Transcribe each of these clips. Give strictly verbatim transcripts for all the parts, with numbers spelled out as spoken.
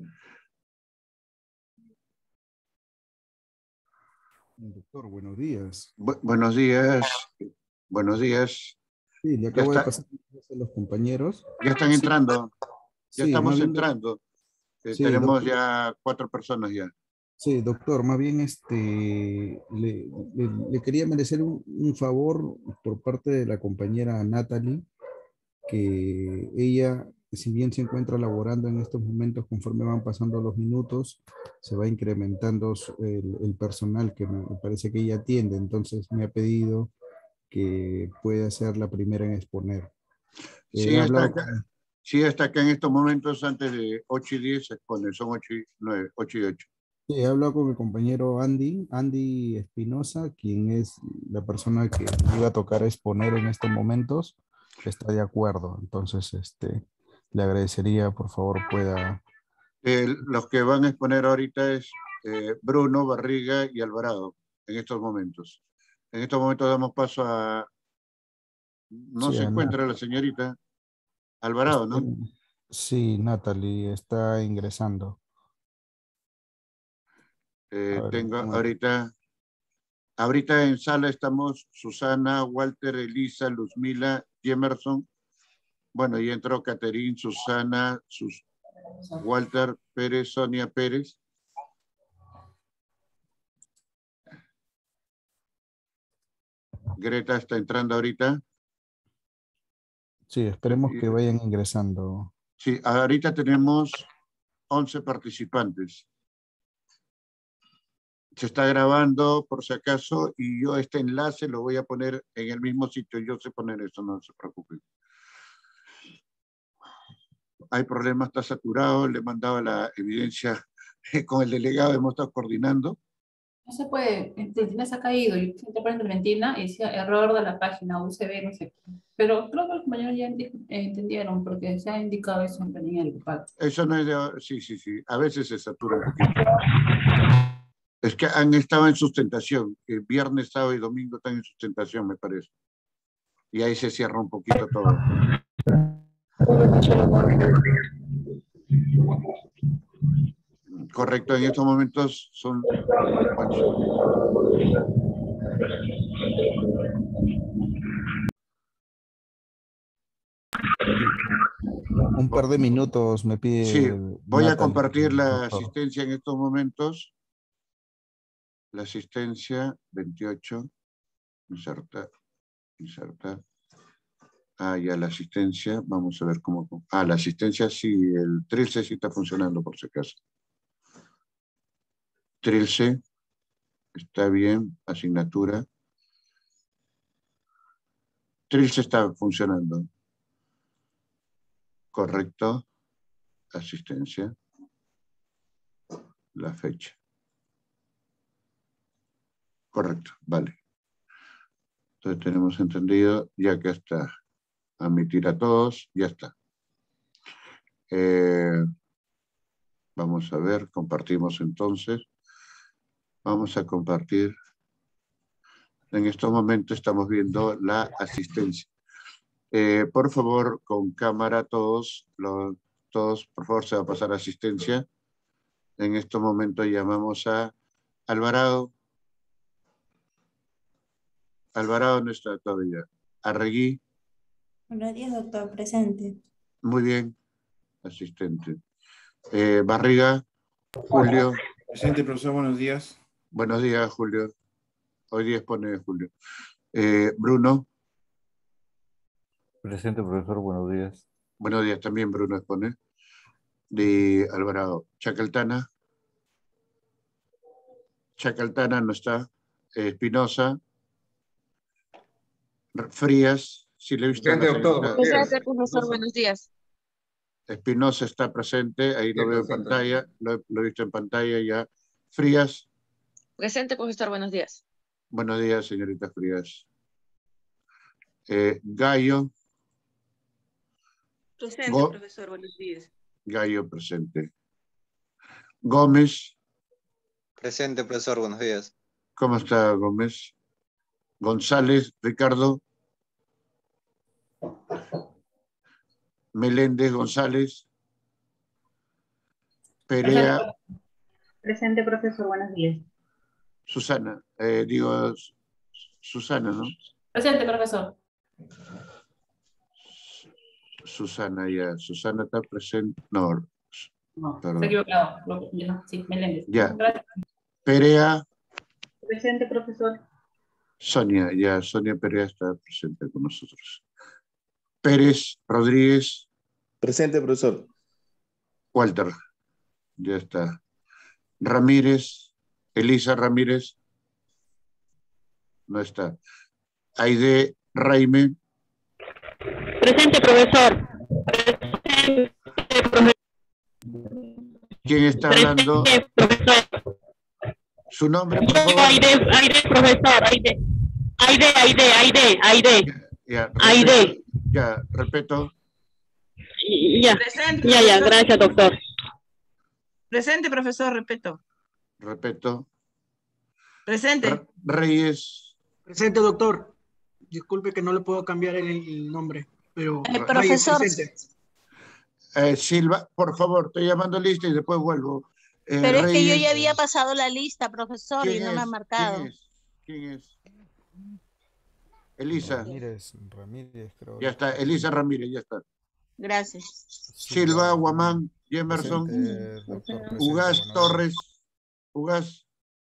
Doctor, buenos días. Bu buenos días. Buenos días. Sí, le Ya acabo de está, pasar a los compañeros. ya están Sí, entrando. Ya sí, más estamos bien, doc- entrando. Eh, sí, tenemos doctor, ya cuatro personas ya. sí, doctor, más bien este, le, le- le quería merecer un, un favor por parte de la compañera Natalie, que ella, si bien se encuentra laborando en estos momentos, conforme van pasando los minutos, se va incrementando su- el, el personal que me, me parece que ella atiende, entonces me ha pedido que pueda ser la primera en exponer. Sí, He está hablado acá. con... Sí, está acá en estos momentos antes de ocho y diez se expone. Son ocho y nueve, ocho y ocho. Sí, he hablado con mi compañero Andy, Andy Espinosa, quien es la persona que iba a tocar exponer en estos momentos, está de acuerdo. Entonces, este, le agradecería, por favor, pueda... Eh, los que van a exponer ahorita es eh, Bruno, Barriga y Alvarado, en estos momentos. En estos momentos damos paso a... No Sí, se a Nat- encuentra la señorita Alvarado, este, ¿no? sí, Natalie está ingresando. A Eh, ver, un tengo momento. ahorita... Ahorita en sala estamos Susana, Walter, Elisa, Luzmila, Jemerson. Bueno, y entró Caterín, Susana, Sus, Walter Pérez, Sonia Pérez. Greta está entrando ahorita. Sí, esperemos que vayan ingresando. Sí, ahorita tenemos once participantes. Se está grabando por si acaso y yo este enlace lo voy a poner en el mismo sitio. Yo sé poner eso, no se preocupen. Hay problemas, está saturado, le he mandado la evidencia con el delegado, hemos estado coordinando. No se puede, Clementina se ha caído, yo intenté poner Clementina y decía error de la página, U S B, no sé qué. Pero creo que los compañeros ya enti- eh, entendieron, porque se ha indicado eso en el grupal. Eso no es de... Sí, sí, sí. A veces se satura un poquito. Es que han estado en sustentación. El viernes, sábado y domingo están en sustentación, me parece. Y ahí se cierra un poquito todo. Correcto, en estos momentos son... Un par de minutos me Sí, pide voy a Natalie, compartir la doctor. asistencia en estos momentos. La asistencia veintiocho. Insertar. Insertar. Ah, ya la asistencia. Vamos a ver cómo... Ah, la asistencia sí, el Trilce sí está funcionando por si acaso. Trilce. Está bien. Asignatura. Trilce está funcionando. Correcto. Asistencia. La fecha. Correcto, vale. Entonces tenemos entendido, ya que está. Admitir a todos, ya está. Eh, vamos a ver, compartimos entonces. Vamos a compartir. En estos momentos estamos viendo la asistencia. Eh, por favor, con cámara todos, los, todos, por favor, se va a pasar asistencia. En estos momentos llamamos a Alvarado. Alvarado no está todavía. Arregui. Buenos días, doctor. Presente. Muy bien, asistente. Eh, Barriga, Julio. Presente, profesor, buenos días. Buenos días, Julio. Hoy día expone Julio. Eh, Bruno. Presente, profesor, buenos días. Buenos días también, Bruno expone. De Alvarado. Chacaltana. Chacaltana no está. Eh, Espinosa. Frías. Si le he visto a la señorita. Presente, profesor, buenos días. Espinosa está presente, ahí lo veo en pantalla, lo, lo he visto en pantalla ya. Frías. Presente, profesor, buenos días. Buenos días, señorita Frías. Eh, Gallo. Presente, Go profesor, buenos días. Gallo presente. Gómez. Presente, profesor, buenos días. ¿Cómo está Gómez? González, Ricardo. Meléndez González. Perea, Presente, profesor, buenos días. Susana, eh, digo, Susana, ¿no? Presente, profesor. Susana, ya, Susana está presente, no, No, perdón. se ha equivocado. Lo- ya, sí, Meléndez. Ya. Gracias. Perea, Presente, profesor. Sonia, ya, Sonia Perea está presente con nosotros. Pérez, Rodríguez, Presente, profesor. Walter, ya está. Ramírez, Elisa Ramírez, no está. Aide Raime. Presente, profesor. ¿Quién está hablando? Presente, profesor. Su nombre, por Yo, favor. Aide, Aide, profesor, Aide. Aide, Aide, Aide, Aide. Ya, Aide. respeto, ya, respeto. Ya, Presente, ya, ya, profesor. gracias, doctor. Presente, profesor, respeto. Respeto. Presente. Re- Reyes. Presente, doctor. Disculpe que no le puedo cambiar el, el nombre, pero Eh, Reyes, profesor. presente. Eh, Silva, por favor, estoy llamando lista y después vuelvo. Eh, Pero es que yo Reyes. ya había pasado la lista, profesor, y ¿Quién no me es? ha marcado. ¿Quién es? ¿Quién es? Elisa. Ramírez, Ramírez, creo. Ya está, Elisa Ramírez, ya está. Gracias. Silva, Guamán, Jemerson, Presente, doctor, presente, Ugaz buenos Torres, Ugaz,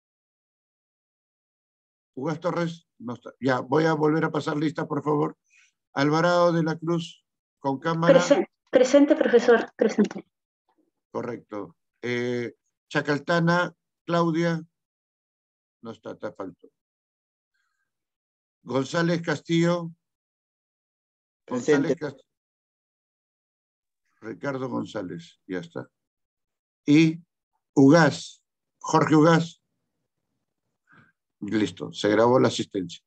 Ugaz Torres, no está. Ya, voy a volver a pasar lista, por favor. Alvarado de la Cruz, con cámara. Presente, presente, profesor, presente. Correcto. Eh, Chacaltana, Claudia, no está, está falto. González Castillo, González Castillo. Ricardo González, ya está. Y Ugaz, Jorge Ugaz. Listo, se grabó la asistencia.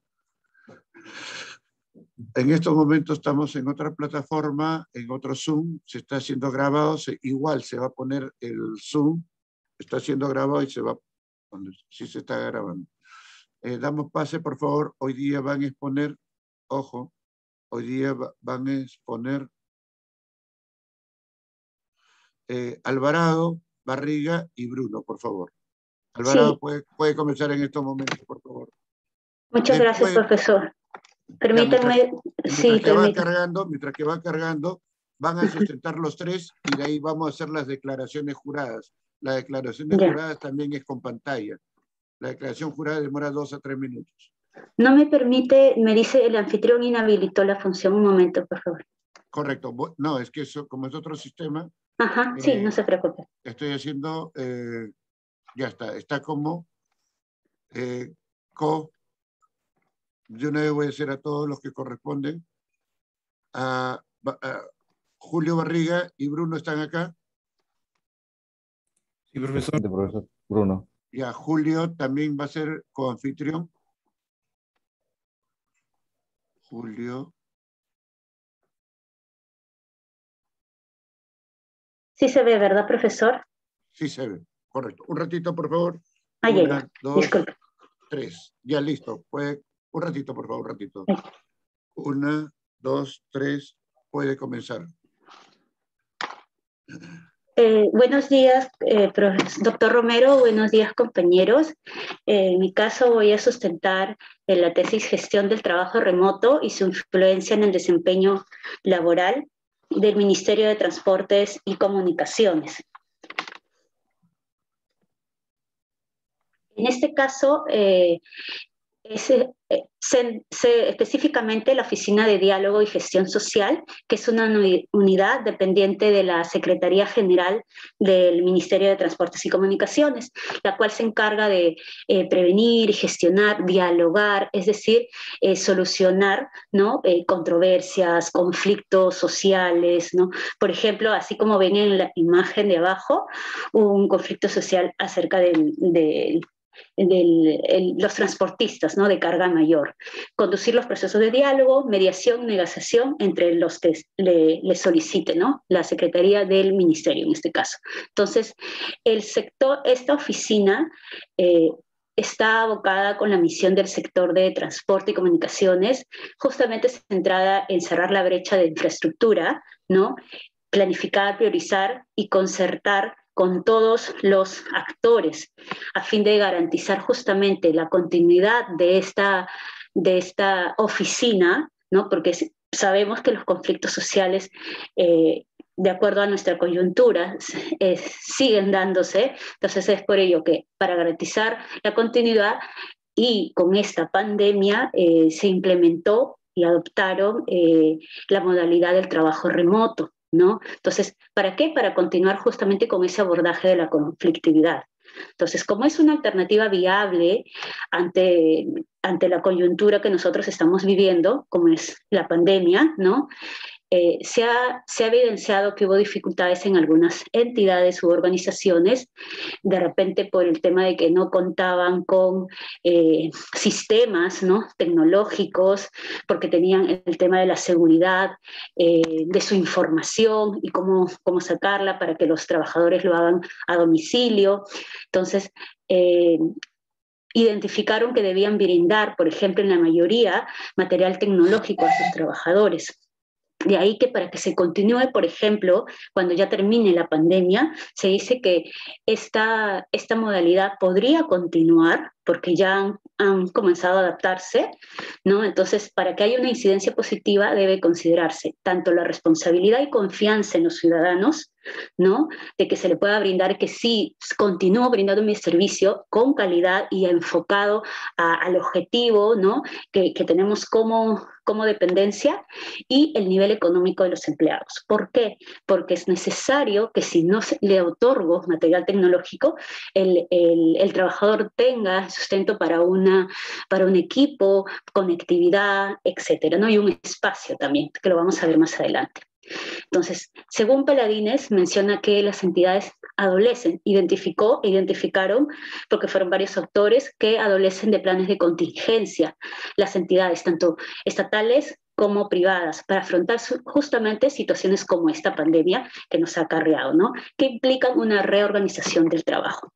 En estos momentos estamos en otra plataforma, en otro Zoom, se está haciendo grabado, se, igual se va a poner el Zoom, está siendo grabado y se va, sí se está grabando. Eh, damos pase, por favor, hoy día van a exponer, ojo, hoy día va, van a exponer eh, Alvarado, Barriga y Bruno, por favor. Alvarado, Sí. puede, puede comenzar en estos momentos, por favor. Muchas Después, gracias, profesor. ya, Permítanme, mientras, sí, mientras que va permítanme. cargando, mientras que va cargando, van a sustentar los tres y de ahí vamos a hacer las declaraciones juradas. La declaración de Ya. juradas también es con pantalla. La declaración jurada demora dos a tres minutos. No me permite, me dice el anfitrión inhabilitó la función. Un momento, por favor. Correcto. Bu- No, es que eso, como es otro sistema, Ajá, sí, eh, no se preocupe. estoy haciendo, eh, ya está, está como eh, co, de una vez voy a hacer a todos los que corresponden. A, a Julio Barriga y Bruno están acá. Sí, profesor. profesor Bruno. Ya, Julio también va a ser coanfitrión. Julio. Sí se ve, ¿verdad, profesor? Sí se ve, correcto. Un ratito, por favor. Ah, ya, Una, ya. dos, Disculpe. tres. Ya listo. Puede, un ratito, por favor, un ratito. Una, dos, tres. Puede comenzar. Eh, buenos días, eh, profe- doctor Romero, buenos días, compañeros. Eh, en mi caso voy a sustentar eh, la tesis Gestión del Trabajo Remoto y su influencia en el desempeño laboral del Ministerio de Transportes y Comunicaciones. En este caso, eh, es, eh, se, se, específicamente la Oficina de Diálogo y Gestión Social, que es una uni- unidad dependiente de la Secretaría General del Ministerio de Transportes y Comunicaciones, la cual se encarga de eh, prevenir, gestionar, dialogar, es decir, eh, solucionar, ¿no? eh, controversias, conflictos sociales, ¿no? Por ejemplo, así como ven en la imagen de abajo, hubo un conflicto social acerca del, del de los transportistas, ¿no? de carga mayor. Conducir los procesos de diálogo, mediación, negociación entre los que le, le solicite, ¿no? la Secretaría del Ministerio en este caso. Entonces, el sector, esta oficina eh, está abocada con la misión del sector de transporte y comunicaciones, justamente centrada en cerrar la brecha de infraestructura, ¿no? planificar, priorizar y concertar con todos los actores a fin de garantizar justamente la continuidad de esta, de esta oficina, ¿no? Porque sabemos que los conflictos sociales, eh, de acuerdo a nuestra coyuntura, eh, siguen dándose. Entonces es por ello que para garantizar la continuidad y con esta pandemia eh, se implementó y adoptaron eh, la modalidad del trabajo remoto, ¿no? Entonces, ¿para qué? Para continuar justamente con ese abordaje de la conflictividad. Entonces, como es una alternativa viable ante, ante la coyuntura que nosotros estamos viviendo, como es la pandemia, ¿no? Eh, se, ha, se ha evidenciado que hubo dificultades en algunas entidades u organizaciones, de repente por el tema de que no contaban con eh, sistemas, ¿no? tecnológicos, porque tenían el tema de la seguridad eh, de su información y cómo, cómo sacarla para que los trabajadores lo hagan a domicilio. Entonces, eh, identificaron que debían brindar, por ejemplo, en la mayoría, material tecnológico a sus trabajadores. De ahí que para que se continúe, por ejemplo, cuando ya termine la pandemia, se dice que esta, esta modalidad podría continuar porque ya han, han comenzado a adaptarse, ¿no? Entonces, para que haya una incidencia positiva debe considerarse tanto la responsabilidad y confianza en los ciudadanos, ¿no? De que se le pueda brindar que sí, continúo brindando mi servicio con calidad y enfocado a, al objetivo, ¿no? Que, que tenemos como, como dependencia, y el nivel económico de los empleados. ¿Por qué? Porque es necesario que si no se le otorgo material tecnológico, el, el, el trabajador tenga sustento para, una, para un equipo, conectividad, etcétera, ¿no? Y un espacio también, que lo vamos a ver más adelante. Entonces, según Paladines, menciona que las entidades adolecen, identificó, identificaron, porque fueron varios autores, que adolecen de planes de contingencia, las entidades, tanto estatales como privadas, para afrontar justamente situaciones como esta pandemia que nos ha acarreado, ¿no? Que implican una reorganización del trabajo.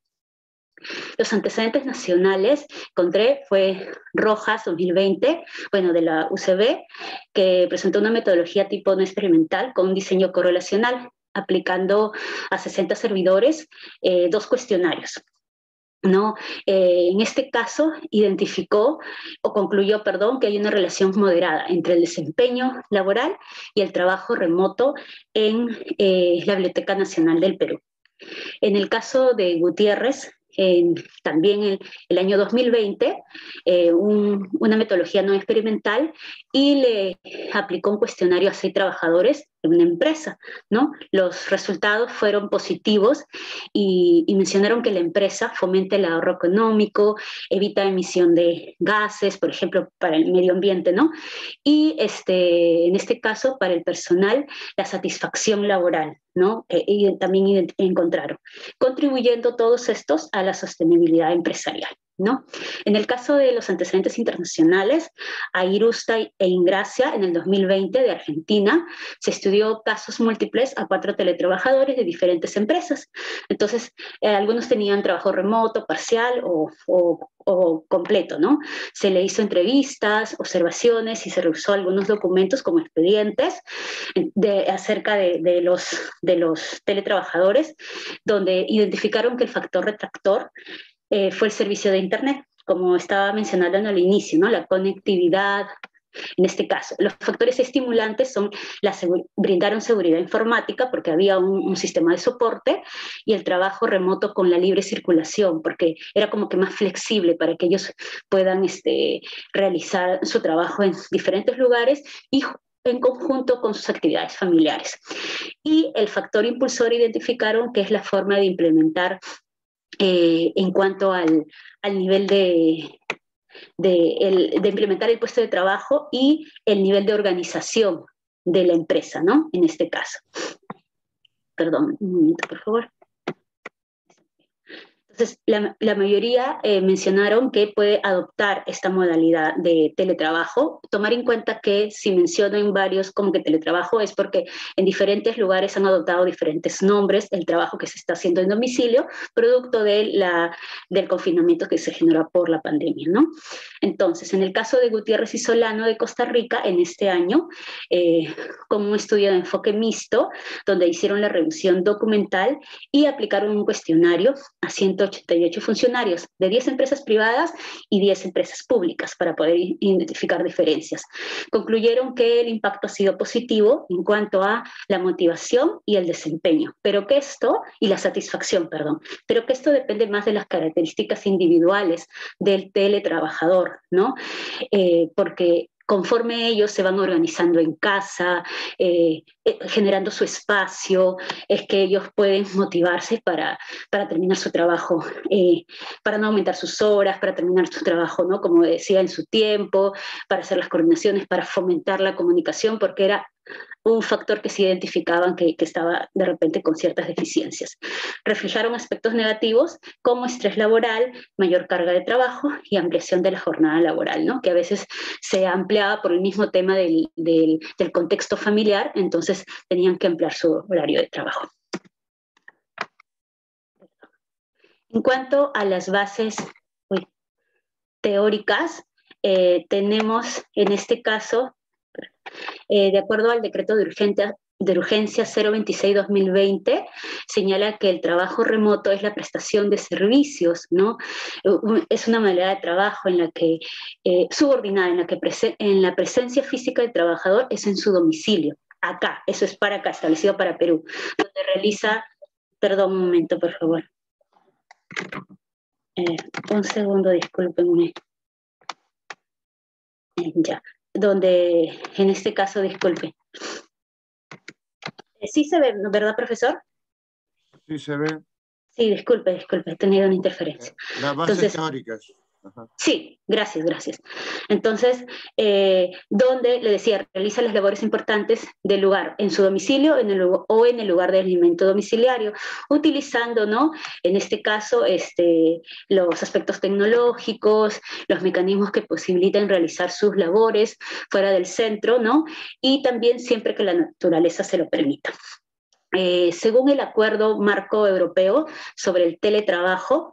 Los antecedentes nacionales, encontré, fue Rojas dos mil veinte, bueno, de la U C B, que presentó una metodología tipo no experimental con un diseño correlacional, aplicando a sesenta servidores eh, dos cuestionarios. ¿No? Eh, en este caso identificó o concluyó, perdón, que hay una relación moderada entre el desempeño laboral y el trabajo remoto en eh, la Biblioteca Nacional del Perú. En el caso de Gutiérrez, Eh, también el, el año dos mil veinte, eh, un, una metodología no experimental, y le aplicó un cuestionario a seis trabajadores en una empresa, ¿no? Los resultados fueron positivos y, y mencionaron que la empresa fomenta el ahorro económico, evita emisión de gases, por ejemplo, para el medio ambiente, ¿no? Y este, en este caso, para el personal, la satisfacción laboral, ¿no? Eh, y también encontraron, contribuyendo todos estos a la sostenibilidad empresarial, ¿no? En el caso de los antecedentes internacionales, a Irusta e Ingracia, en el dos mil veinte, de Argentina, se estudió casos múltiples a cuatro teletrabajadores de diferentes empresas. Entonces, eh, algunos tenían trabajo remoto, parcial o, o, o completo, ¿no? Se le hizo entrevistas, observaciones y se revisó algunos documentos como expedientes de, acerca de, de, los, de los teletrabajadores, donde identificaron que el factor retractor eh, fue el servicio de Internet, como estaba mencionando al inicio, ¿no? La conectividad. En este caso, los factores estimulantes son la segu- brindaron seguridad informática porque había un, un sistema de soporte, y el trabajo remoto con la libre circulación, porque era como que más flexible para que ellos puedan este, realizar su trabajo en diferentes lugares y en conjunto con sus actividades familiares. Y el factor impulsor identificaron que es la forma de implementar eh, en cuanto al, al nivel de... De, el, de implementar el puesto de trabajo y el nivel de organización de la empresa, ¿no? En este caso. Perdón, un momento, por favor. Entonces, la, la mayoría eh, mencionaron que puede adoptar esta modalidad de teletrabajo. Tomar en cuenta que si menciono en varios como que teletrabajo es porque en diferentes lugares han adoptado diferentes nombres el trabajo que se está haciendo en domicilio, producto de la, del confinamiento que se generó por la pandemia, ¿no? Entonces, en el caso de Gutiérrez y Solano de Costa Rica, en este año, eh, con un estudio de enfoque mixto, donde hicieron la revisión documental y aplicaron un cuestionario a ciento ochenta y ocho funcionarios de diez empresas privadas y diez empresas públicas para poder identificar diferencias. Concluyeron que el impacto ha sido positivo en cuanto a la motivación y el desempeño, pero que esto, y la satisfacción, perdón, pero que esto depende más de las características individuales del teletrabajador, ¿no? Eh, porque conforme ellos se van organizando en casa, eh, eh, generando su espacio, es que ellos pueden motivarse para, para terminar su trabajo, eh, para no aumentar sus horas, para terminar su trabajo, ¿no? Como decía, en su tiempo, para hacer las coordinaciones, para fomentar la comunicación, porque era un factor que se identificaban que, que estaba de repente con ciertas deficiencias. Reflejaron aspectos negativos como estrés laboral, mayor carga de trabajo y ampliación de la jornada laboral, ¿no? Que a veces se ampliaba por el mismo tema del, del, del contexto familiar, entonces tenían que ampliar su horario de trabajo. En cuanto a las bases uy, teóricas, eh, tenemos en este caso, Eh, de acuerdo al decreto de urgencia, de urgencia cero veintiséis dos mil veinte, señala que el trabajo remoto es la prestación de servicios, ¿no? Es una modalidad de trabajo en la que, eh, subordinada, en la que en la presencia física del trabajador es en su domicilio, acá, eso es para acá, establecido para Perú, donde realiza, perdón un momento, por favor. Eh, un segundo, discúlpenme. Eh, ya. Donde, en este caso, disculpe. Sí se ve, ¿verdad, profesor? Sí se ve. Sí, disculpe, disculpe, he tenido una interferencia. Las bases Entonces, teóricas. Ajá. Sí, gracias, gracias. Entonces, eh, donde, le decía, realiza las labores importantes del lugar, en su domicilio en el, o en el lugar de alimento domiciliario, utilizando, ¿no? En este caso, este, los aspectos tecnológicos, los mecanismos que posibilitan realizar sus labores fuera del centro, ¿no? Y también siempre que la naturaleza se lo permita. Eh, según el Acuerdo Marco Europeo sobre el Teletrabajo,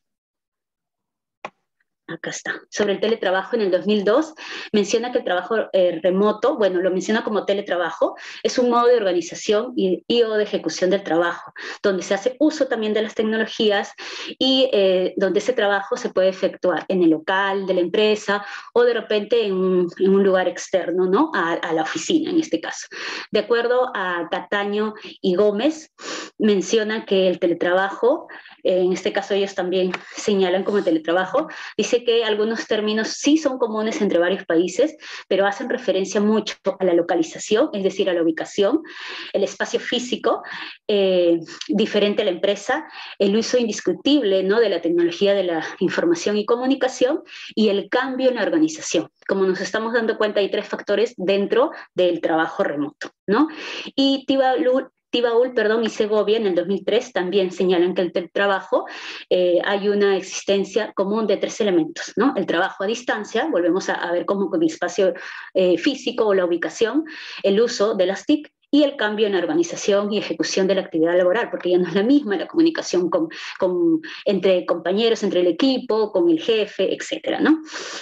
acá está, sobre el teletrabajo en el dos mil dos, menciona que el trabajo eh, remoto, bueno, lo menciona como teletrabajo, es un modo de organización y, y o de ejecución del trabajo, donde se hace uso también de las tecnologías y eh, donde ese trabajo se puede efectuar en el local de la empresa o de repente en un, en un lugar externo, ¿no? A, a la oficina, en este caso. De acuerdo a Cataño y Gómez, menciona que el teletrabajo, en este caso ellos también señalan como teletrabajo, dice que algunos términos sí son comunes entre varios países, pero hacen referencia mucho a la localización, es decir, a la ubicación, el espacio físico, eh, diferente a la empresa, el uso indiscutible, ¿no? De la tecnología de la información y comunicación y el cambio en la organización. Como nos estamos dando cuenta, hay tres factores dentro del trabajo remoto, ¿no? Y Tibaul Tibaul, perdón, y Segovia en el dos mil tres también señalan que el teletrabajo eh, hay una existencia común de tres elementos, ¿no? El trabajo a distancia, volvemos a, a ver cómo con el espacio eh, físico o la ubicación, el uso de las T I C y el cambio en la organización y ejecución de la actividad laboral, porque ya no es la misma la comunicación con, con, entre compañeros, entre el equipo, con el jefe, etcétera, ¿no?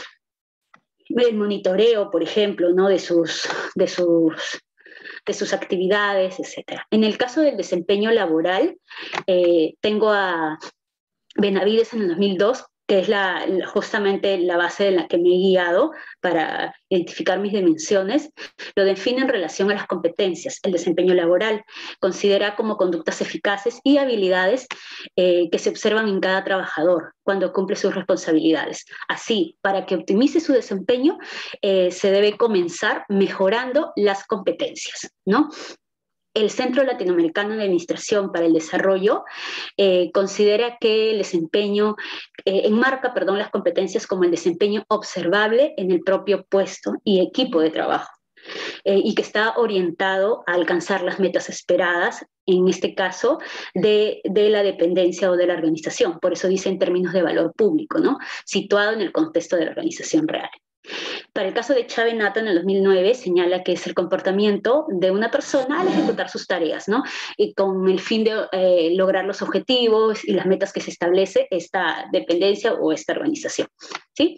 El monitoreo, por ejemplo, ¿no? de sus... De sus de sus actividades, etcétera. En el caso del desempeño laboral, eh, tengo a Benavides en el dos mil dos, que es la, justamente la base en la que me he guiado para identificar mis dimensiones, lo define en relación a las competencias. El desempeño laboral considera como conductas eficaces y habilidades eh, que se observan en cada trabajador cuando cumple sus responsabilidades. Así, para que optimice su desempeño, eh, se debe comenzar mejorando las competencias, ¿no? El Centro Latinoamericano de Administración para el Desarrollo eh, considera que el desempeño, eh, enmarca, perdón, las competencias como el desempeño observable en el propio puesto y equipo de trabajo. Eh, y que está orientado a alcanzar las metas esperadas en este caso, de, de la dependencia o de la organización. Por eso dice en términos de valor público, ¿no? Situado en el contexto de la organización real. Para el caso de Chávez Nato en el dos mil nueve señala que es el comportamiento de una persona al ejecutar sus tareas, ¿no? Y con el fin de eh, lograr los objetivos y las metas que se establece esta dependencia o esta organización, ¿sí?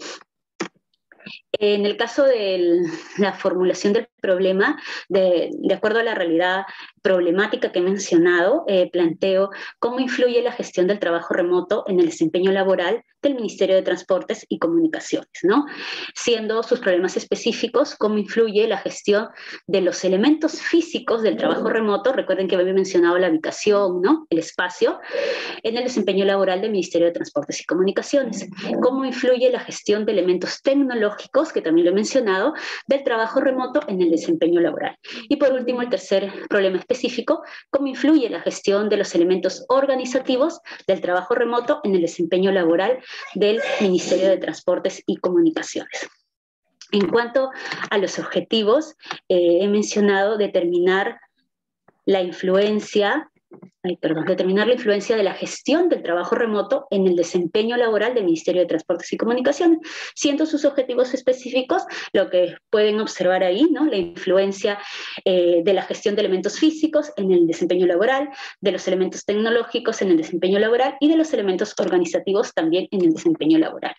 En el caso de la formulación del problema, de, de acuerdo a la realidad problemática que he mencionado, eh, planteo cómo influye la gestión del trabajo remoto en el desempeño laboral del Ministerio de Transportes y Comunicaciones, ¿no? Siendo sus problemas específicos, cómo influye la gestión de los elementos físicos del trabajo remoto, recuerden que había mencionado la ubicación, ¿no? El espacio, en el desempeño laboral del Ministerio de Transportes y Comunicaciones, cómo influye la gestión de elementos tecnológicos, que también lo he mencionado, del trabajo remoto en el desempeño laboral. Y por último, el tercer problema específico, cómo influye la gestión de los elementos organizativos del trabajo remoto en el desempeño laboral del Ministerio de Transportes y Comunicaciones. En cuanto a los objetivos, eh, he mencionado determinar la influencia Ay, perdón, determinar la influencia de la gestión del trabajo remoto en el desempeño laboral del Ministerio de Transportes y Comunicaciones, siendo sus objetivos específicos lo que pueden observar ahí, ¿no? La influencia eh, de la gestión de elementos físicos en el desempeño laboral, de los elementos tecnológicos en el desempeño laboral y de los elementos organizativos también en el desempeño laboral.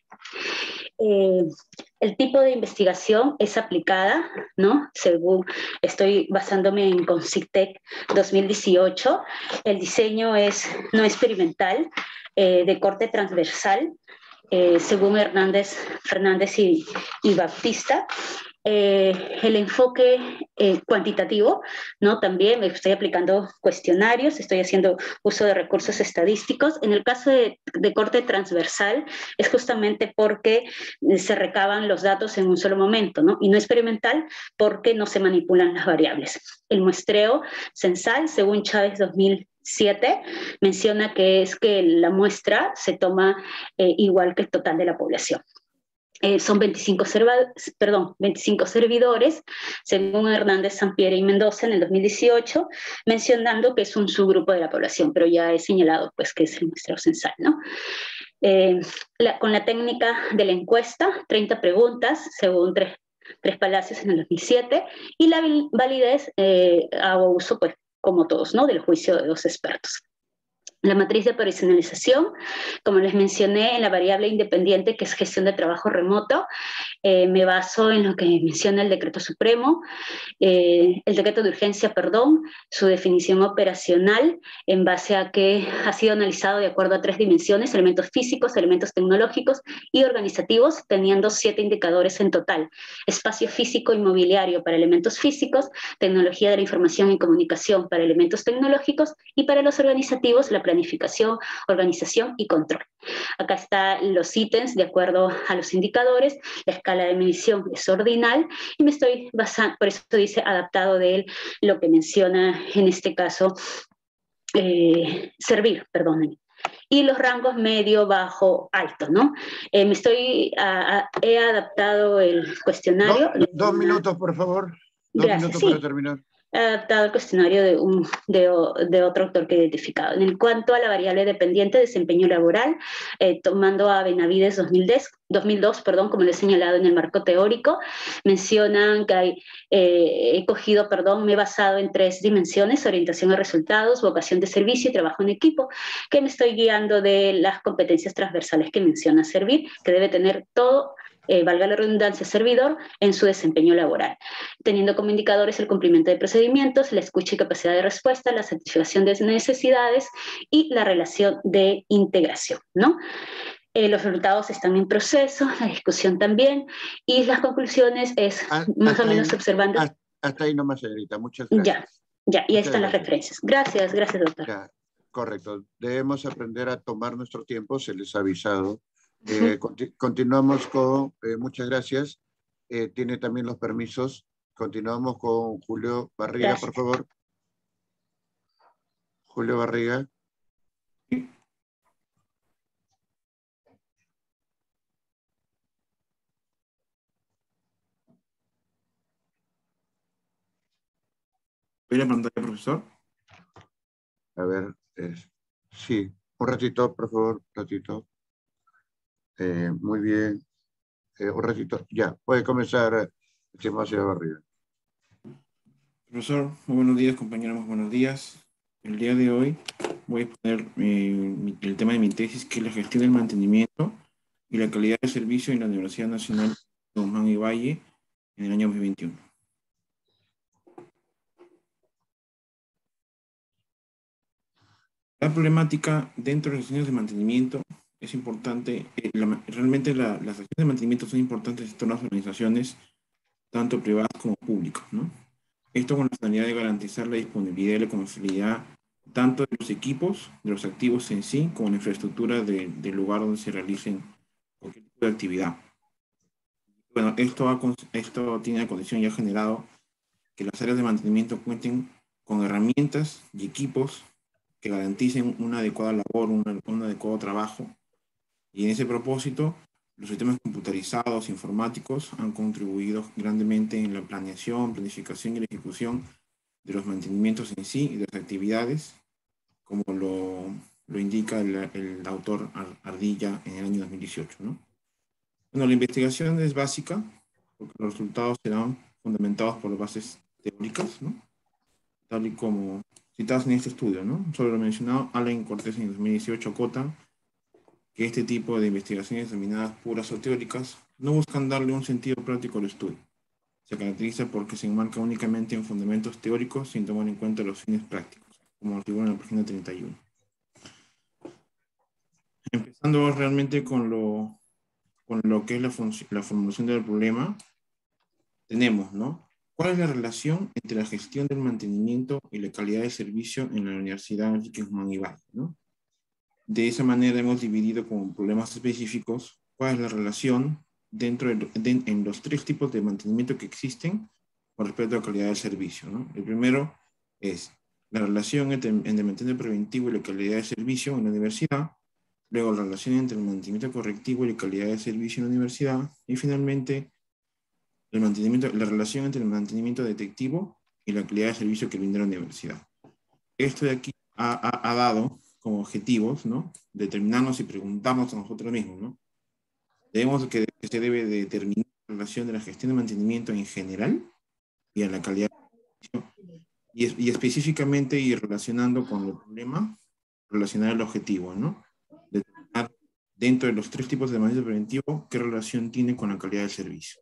Eh, el tipo de investigación es aplicada, ¿no? Según estoy basándome en CONCITEC dos mil dieciocho, el diseño es no experimental, eh, de corte transversal, eh, según Hernández, Fernández y, y Baptista. Eh, el enfoque eh, cuantitativo, ¿no? También me estoy aplicando cuestionarios, estoy haciendo uso de recursos estadísticos. En el caso de, de corte transversal es justamente porque se recaban los datos en un solo momento, ¿no? Y no experimental porque no se manipulan las variables. El muestreo censal, según Chávez dos mil siete, menciona que es que la muestra se toma eh, igual que el total de la población. Eh, son veinticinco, serva, perdón, veinticinco servidores, según Hernández, Sampiere y Mendoza en el dos mil dieciocho, mencionando que es un subgrupo de la población, pero ya he señalado pues, que es el muestreo censal, ¿no? Eh, la, con la técnica de la encuesta, treinta preguntas, según tres, tres Palacios en el dos mil siete, y la validez, eh, hago uso, pues, como todos, ¿no? Del juicio de dos expertos. La matriz de operacionalización, como les mencioné, en la variable independiente, que es gestión de trabajo remoto, eh, me baso en lo que menciona el decreto supremo, eh, el decreto de urgencia, perdón, su definición operacional, en base a que ha sido analizado de acuerdo a tres dimensiones, elementos físicos, elementos tecnológicos y organizativos, teniendo siete indicadores en total: espacio físico y mobiliario para elementos físicos, tecnología de la información y comunicación para elementos tecnológicos, y para los organizativos, la planificación, organización y control. Acá están los ítems de acuerdo a los indicadores, la escala de medición es ordinal y me estoy basando, por eso dice adaptado de él, lo que menciona en este caso, eh, servir, perdonen. Y los rangos medio, bajo, alto, ¿no? Eh, me estoy, a, a, he adaptado el cuestionario. Do, dos minutos, por favor. Dos Gracias, minutos sí. para terminar. He adaptado el cuestionario de, un, de, de otro autor que he identificado. En cuanto a la variable dependiente, desempeño laboral, eh, tomando a Benavides dos mil diez, dos mil dos, perdón, como lo he señalado en el marco teórico, mencionan que hay, eh, he cogido, perdón, me he basado en tres dimensiones: orientación a resultados, vocación de servicio y trabajo en equipo, que me estoy guiando de las competencias transversales que menciona Servir, que debe tener todo, Eh, valga la redundancia, servidor en su desempeño laboral, teniendo como indicadores el cumplimiento de procedimientos, la escucha y capacidad de respuesta, la satisfacción de necesidades y la relación de integración, ¿no? Eh, los resultados están en proceso, la discusión también, y las conclusiones es hasta más o menos ahí, observando... Hasta, hasta ahí nomás, señorita. Muchas gracias. Ya, ya, y ahí Muchas están gracias. las referencias. Gracias, gracias, doctor. Ya, correcto. Debemos aprender a tomar nuestro tiempo, se les ha avisado. Eh, conti continuamos con, eh, muchas gracias. Eh, tiene también los permisos. Continuamos con Julio Barriga, Gracias. por favor. Julio Barriga. ¿Ve la pantalla, profesor? A ver, es, sí, un ratito, por favor, un ratito. Eh, muy bien. Eh, un ratito, ya, puede comenzar, estimado señor Barriga. Profesor, muy buenos días, compañeros, muy buenos días. El día de hoy voy a exponer eh, mi- el tema de mi tesis, que es la gestión del mantenimiento y la calidad de servicio en la Universidad Nacional de Guzmán y Valle en el año dos mil veintiuno. La problemática dentro de las acciones de mantenimiento es importante. Eh, la- realmente la- las acciones de mantenimiento son importantes en todas las organizaciones, tanto privadas como públicas, ¿no? Esto con la finalidad de garantizar la disponibilidad y la confiabilidad tanto de los equipos, de los activos en sí, como la infraestructura de- del lugar donde se realicen cualquier tipo de actividad. Bueno, esto, ha, con- esto tiene la condición ya generado que las áreas de mantenimiento cuenten con herramientas y equipos que garanticen una adecuada labor, un, un adecuado trabajo. Y en ese propósito, los sistemas computarizados, informáticos, han contribuido grandemente en la planeación, planificación y la ejecución de los mantenimientos en sí y de las actividades, como lo, lo indica el, el autor Ardilla en el año dos mil dieciocho, ¿no? Bueno, la investigación es básica, porque los resultados serán fundamentados por las bases teóricas, ¿no? Tal y como citadas en este estudio, ¿no? Sobre lo mencionado, Allen Cortés en dos mil dieciocho acotan que este tipo de investigaciones denominadas puras o teóricas no buscan darle un sentido práctico al estudio. Se caracteriza porque se enmarca únicamente en fundamentos teóricos sin tomar en cuenta los fines prácticos, como figura en la página treinta y uno. Empezando realmente con lo, con lo que es la, la formulación del problema, tenemos, ¿no? ¿Cuál es la relación entre la gestión del mantenimiento y la calidad de servicio en la Universidad Enrique Guzmán y Valle, ¿no? De esa manera hemos dividido con problemas específicos cuál es la relación dentro de, de, en los tres tipos de mantenimiento que existen con respecto a la calidad del servicio, ¿no? El primero es la relación entre, entre el mantenimiento preventivo y la calidad de servicio en la universidad, luego la relación entre el mantenimiento correctivo y la calidad de servicio en la universidad, y finalmente el mantenimiento, la relación entre el mantenimiento detectivo y la calidad de servicio que brinda la universidad. Esto de aquí ha, ha, ha dado como objetivos, ¿no? Determinarnos y preguntarnos a nosotros mismos, ¿no? Debemos que, que se debe de determinar la relación de la gestión de mantenimiento en general y a la calidad de servicio, y, y específicamente y relacionando con el problema, relacionar el objetivo, ¿no? Determinar dentro de los tres tipos de mantenimiento preventivo qué relación tiene con la calidad del servicio.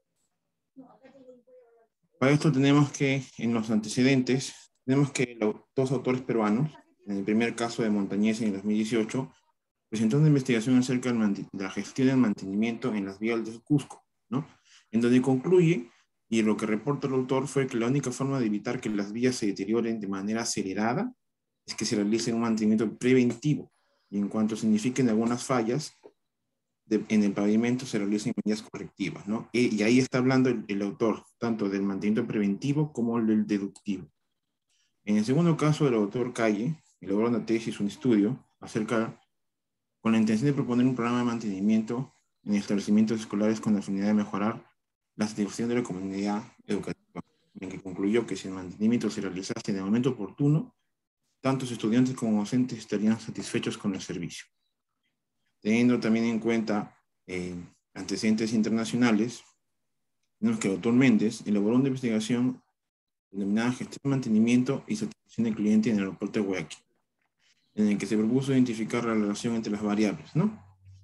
Para esto tenemos que, en los antecedentes, tenemos que los dos autores peruanos, en el primer caso de Montañez en el dos mil dieciocho, presentó una investigación acerca de la gestión del mantenimiento en las vías del Cusco, ¿no? En donde concluye, y lo que reporta el autor fue que la única forma de evitar que las vías se deterioren de manera acelerada es que se realice un mantenimiento preventivo, y en cuanto signifiquen algunas fallas de, en el pavimento se realicen medidas correctivas, ¿no? Y, y ahí está hablando el, el autor, tanto del mantenimiento preventivo como del deductivo. En el segundo caso, el autor Calle elaboró una tesis, un estudio, acerca, con la intención de proponer un programa de mantenimiento en establecimientos escolares con la finalidad de mejorar la satisfacción de la comunidad educativa, en que concluyó que si el mantenimiento se realizase en el momento oportuno, tantos estudiantes como docentes estarían satisfechos con el servicio. Teniendo también en cuenta eh, antecedentes internacionales, tenemos que el doctor Méndez elaboró una investigación denominada Gestión de Mantenimiento y Satisfacción del Cliente en el Aeropuerto de Guayaquil, en el que se propuso identificar la relación entre las variables, ¿no?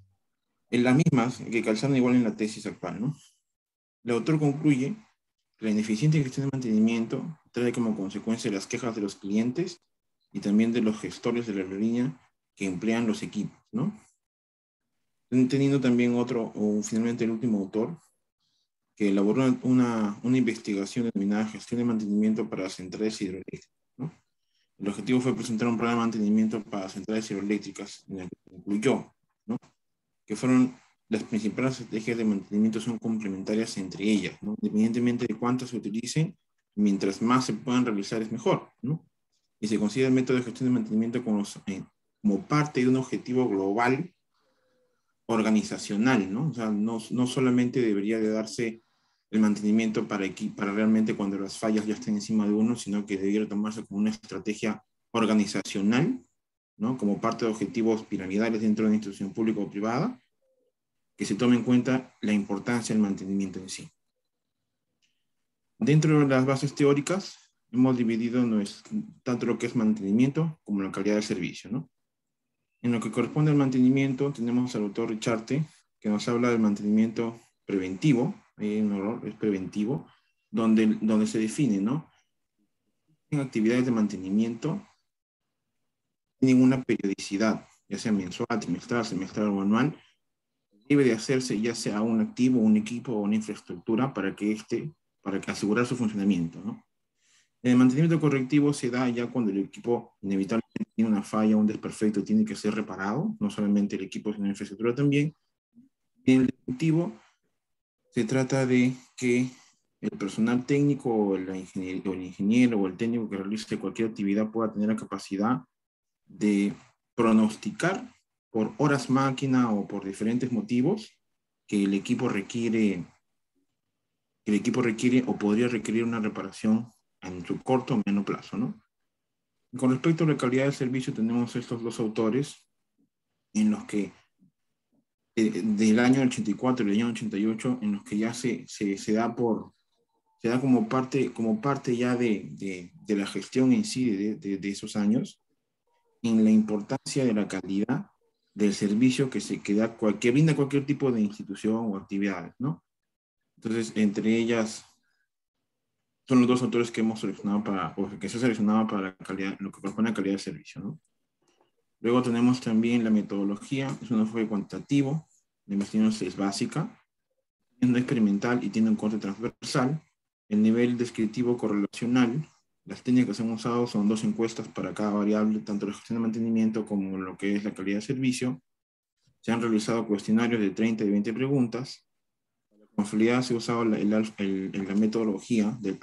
En las mismas que calzaron igual en la tesis actual, ¿no? El autor concluye que la ineficiente gestión de mantenimiento trae como consecuencia las quejas de los clientes y también de los gestores de la aerolínea que emplean los equipos, ¿no? Teniendo también otro, o finalmente el último autor, que elaboró una, una investigación denominada Gestión de Mantenimiento para Centrales Hidroeléctricas, ¿no? El objetivo fue presentar un programa de mantenimiento para centrales hidroeléctricas en el que concluyó, ¿no?, que fueron las principales estrategias de mantenimiento son complementarias entre ellas, ¿no? Independientemente de cuántas se utilicen, mientras más se puedan realizar es mejor, ¿no? Y se considera el método de gestión de mantenimiento como, eh, como parte de un objetivo global organizacional, ¿no? O sea, no, no solamente debería de darse el mantenimiento para, para realmente cuando las fallas ya estén encima de uno, sino que debiera tomarse como una estrategia organizacional, ¿no? Como parte de objetivos piramidales dentro de una institución pública o privada, que se tome en cuenta la importancia del mantenimiento en sí. Dentro de las bases teóricas, hemos dividido nuestro, tanto lo que es mantenimiento como la calidad del servicio, ¿no? En lo que corresponde al mantenimiento, tenemos al autor Richarte, que nos habla del mantenimiento preventivo, hay un error, es preventivo, donde, donde se define, ¿no? En actividades de mantenimiento, tienen una periodicidad, ya sea mensual, trimestral, semestral o anual, debe de hacerse ya sea un activo, un equipo o una infraestructura para que este, para que asegurar su funcionamiento, ¿no? El mantenimiento correctivo se da ya cuando el equipo inevitablemente tiene una falla, un desperfecto y tiene que ser reparado, no solamente el equipo, sino la infraestructura también. En el preventivo se trata de que el personal técnico o el ingeniero, o el ingeniero o el técnico que realice cualquier actividad pueda tener la capacidad de pronosticar por horas máquina o por diferentes motivos que el equipo requiere, que el equipo requiere o podría requerir una reparación en su corto o mediano plazo, ¿no? Con respecto a la calidad del servicio, tenemos estos dos autores en los que eh, del año ochenta y cuatro y del año ochenta y ocho, en los que ya se, se, se da por se da como parte, como parte ya de, de, de la gestión en sí de, de, de esos años, en la importancia de la calidad del servicio que, se, que, da, que brinda cualquier tipo de institución o actividades, ¿no? Entonces, entre ellas, son los dos autores que hemos seleccionado para, o que se ha seleccionado para la calidad, lo que corresponde a la calidad del servicio, ¿no? Luego tenemos también la metodología, es un enfoque cuantitativo, la investigación es básica, es no experimental y tiene un corte transversal. El nivel descriptivo correlacional, las técnicas que se han usado son dos encuestas para cada variable, tanto la gestión de mantenimiento como lo que es la calidad de servicio. Se han realizado cuestionarios de treinta y veinte preguntas. La confiabilidad se ha usado la, el, el, la metodología. De,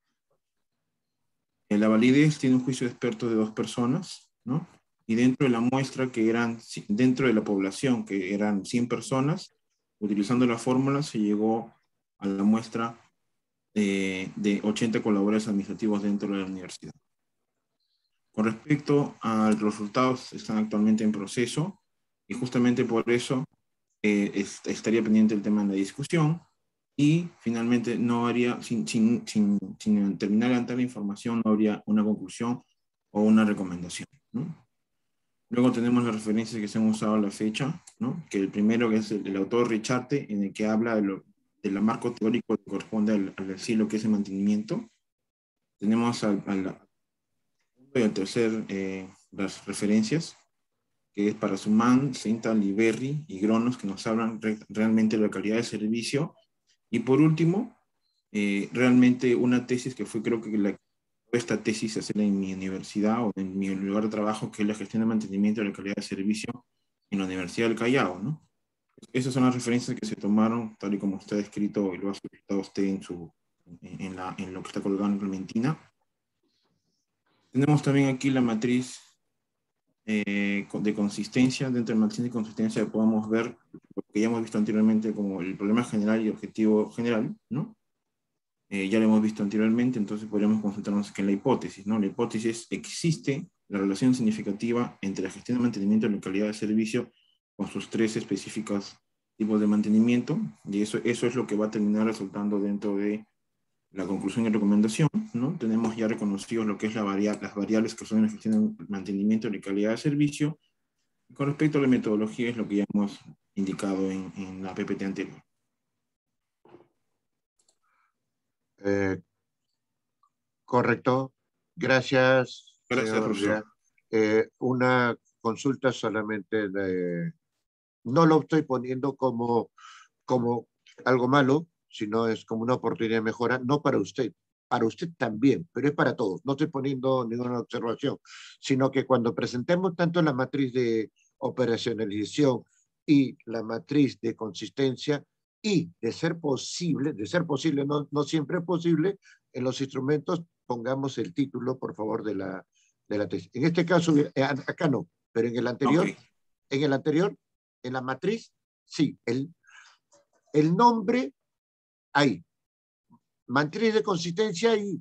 la validez tiene un juicio de expertos de dos personas, ¿no? Y dentro de la muestra que eran, dentro de la población que eran cien personas, utilizando la fórmula se llegó a la muestra de, de ochenta colaboradores administrativos dentro de la universidad. Con respecto a los resultados, están actualmente en proceso y justamente por eso eh, es, estaría pendiente el tema de la discusión y finalmente no haría, sin, sin, sin, sin terminar de levantar la información, no habría una conclusión o una recomendación, ¿no? Luego tenemos las referencias que se han usado a la fecha, ¿no? Que el primero que es el, el autor Richarte, en el que habla de lo, del marco teórico que corresponde al, al siglo que es el mantenimiento. Tenemos al, al, y al tercer eh, las referencias, que es para Suman, Senta, Liberri y Gronos, que nos hablan re, realmente de la calidad de servicio. Y por último, eh, realmente una tesis que fue, creo que la, esta tesis se hace en mi universidad o en mi lugar de trabajo, que es la gestión de mantenimiento de la calidad de servicio en la Universidad del Callao, ¿no? Esas son las referencias que se tomaron, tal y como está escrito y lo ha solicitado usted en, su, en, la, en lo que está colgado en Clementina. Tenemos también aquí la matriz eh, de consistencia. Dentro de la matriz de consistencia podemos ver lo que ya hemos visto anteriormente como el problema general y objetivo general, ¿no? Eh, ya lo hemos visto anteriormente, entonces podríamos concentrarnos aquí en la hipótesis, ¿no? La hipótesis es, existe la relación significativa entre la gestión de mantenimiento y la calidad de servicio con sus tres específicos tipos de mantenimiento, y eso, eso es lo que va a terminar resultando dentro de la conclusión y recomendación, ¿no? Tenemos ya reconocidos lo que es la varia las variables que son la gestión de mantenimiento y la calidad de servicio. Y con respecto a la metodología es lo que ya hemos indicado en, en la P P T anterior. Eh, correcto. Gracias. Gracias, profesor. Eh, una consulta solamente de... No lo estoy poniendo como, como algo malo, sino es como una oportunidad de mejora, no para usted, para usted también, pero es para todos. No estoy poniendo ninguna observación, sino que cuando presentemos tanto la matriz de operacionalización y la matriz de consistencia, y de ser posible, de ser posible, no, no siempre es posible, en los instrumentos pongamos el título, por favor, de la, de la tesis. En este caso, acá no, pero en el anterior, okay. en el anterior, en la matriz, sí, el, el nombre ahí, matriz de consistencia y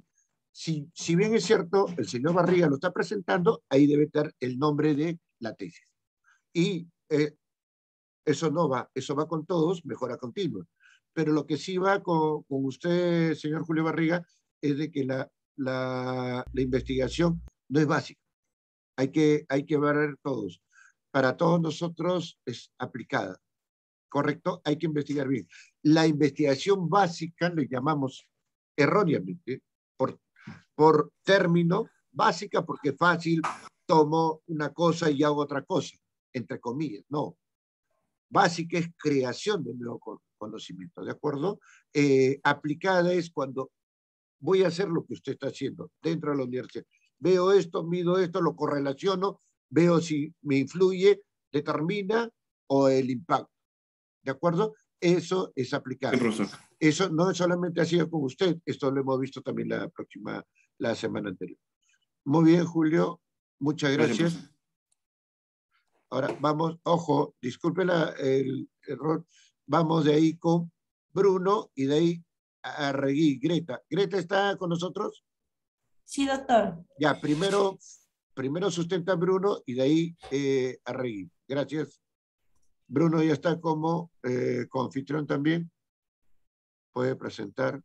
si, si bien es cierto, el señor Barriga lo está presentando, ahí debe estar el nombre de la tesis. Y eh, eso no va, eso va con todos, mejora continua. Pero lo que sí va con, con usted, señor Julio Barriga, es de que la, la, la investigación no es básica. Hay que, hay que ver todos. Para todos nosotros es aplicada. ¿Correcto? Hay que investigar bien. La investigación básica, le llamamos erróneamente, por, por término, básica porque fácil, tomo una cosa y hago otra cosa, entre comillas. No. Básica es creación de nuevo conocimiento, ¿de acuerdo? Eh, aplicada es cuando voy a hacer lo que usted está haciendo dentro de la universidad. Veo esto, mido esto, lo correlaciono, veo si me influye, determina o el impacto. ¿De acuerdo? Eso es aplicable. Eso no solamente ha sido con usted, esto lo hemos visto también la próxima, la semana anterior. Muy bien, Julio, muchas gracias. gracias Ahora vamos, ojo, disculpe la, el error, vamos de ahí con Bruno y de ahí a Regui, Greta. ¿Greta está con nosotros? Sí, doctor. Ya, primero, primero sustenta Bruno y de ahí eh, a Regui. Gracias. Bruno ya está como eh, anfitrión también. Puede presentar.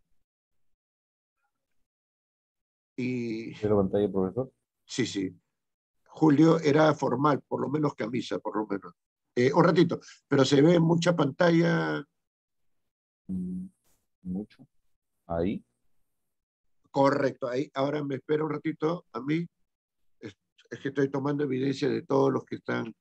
Y... ¿De la pantalla, profesor? Sí, sí. Julio era formal, por lo menos camisa, por lo menos. Eh, un ratito, pero se ve mucha pantalla. Mm, mucho. Ahí. Correcto, ahí. Ahora me espera un ratito a mí. Es, es que estoy tomando evidencia de todos los que están.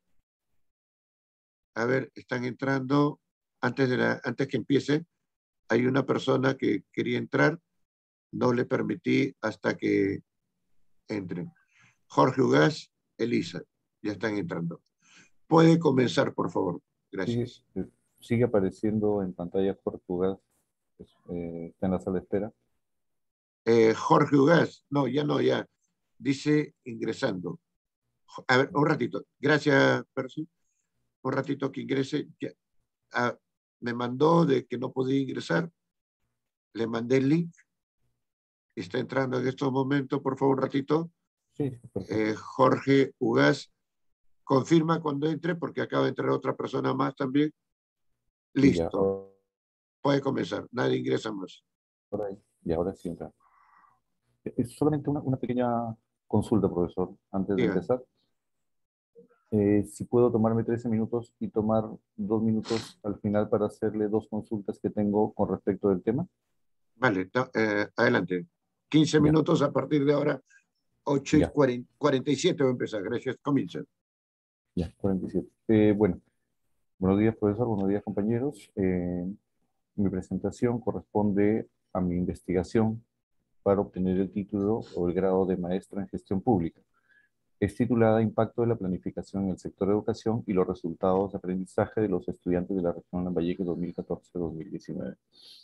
A ver, están entrando. Antes, de la, antes que empiece, hay una persona que quería entrar. No le permití hasta que entren. Jorge Ugaz, Elisa, ya están entrando. Puede comenzar, por favor. Gracias. Sigue, sigue apareciendo en pantalla Jorge Ugaz. Eh, está en la sala de espera. Eh, Jorge Ugaz, no, ya no, ya. Dice ingresando. A ver, un ratito. Gracias, Percy. Un ratito que ingrese. Ya. Ah, me mandó de que no podía ingresar. Le mandé el link. Está entrando en estos momentos, por favor, un ratito. Sí, eh, Jorge Ugaz, confirma cuando entre, porque acaba de entrar otra persona más también. Listo. Ya. Puede comenzar. Nadie ingresa más. Por ahí. Y ahora sí entra. Es solamente una, una pequeña consulta, profesor, antes de Diga. empezar. Eh, si puedo tomarme trece minutos y tomar dos minutos al final para hacerle dos consultas que tengo con respecto del tema. Vale, eh, adelante. quince ya. Minutos a partir de ahora. ocho y cuarenta y siete va a empezar. Gracias. Comienza. Ya, cuarenta y siete. Eh, bueno, buenos días, profesor. Buenos días, compañeros. Eh, mi presentación corresponde a mi investigación para obtener el título o el grado de maestro en gestión pública. Es titulada Impacto de la planificación en el sector de educación y los resultados de aprendizaje de los estudiantes de la región Lambayeque dos mil catorce a dos mil diecinueve.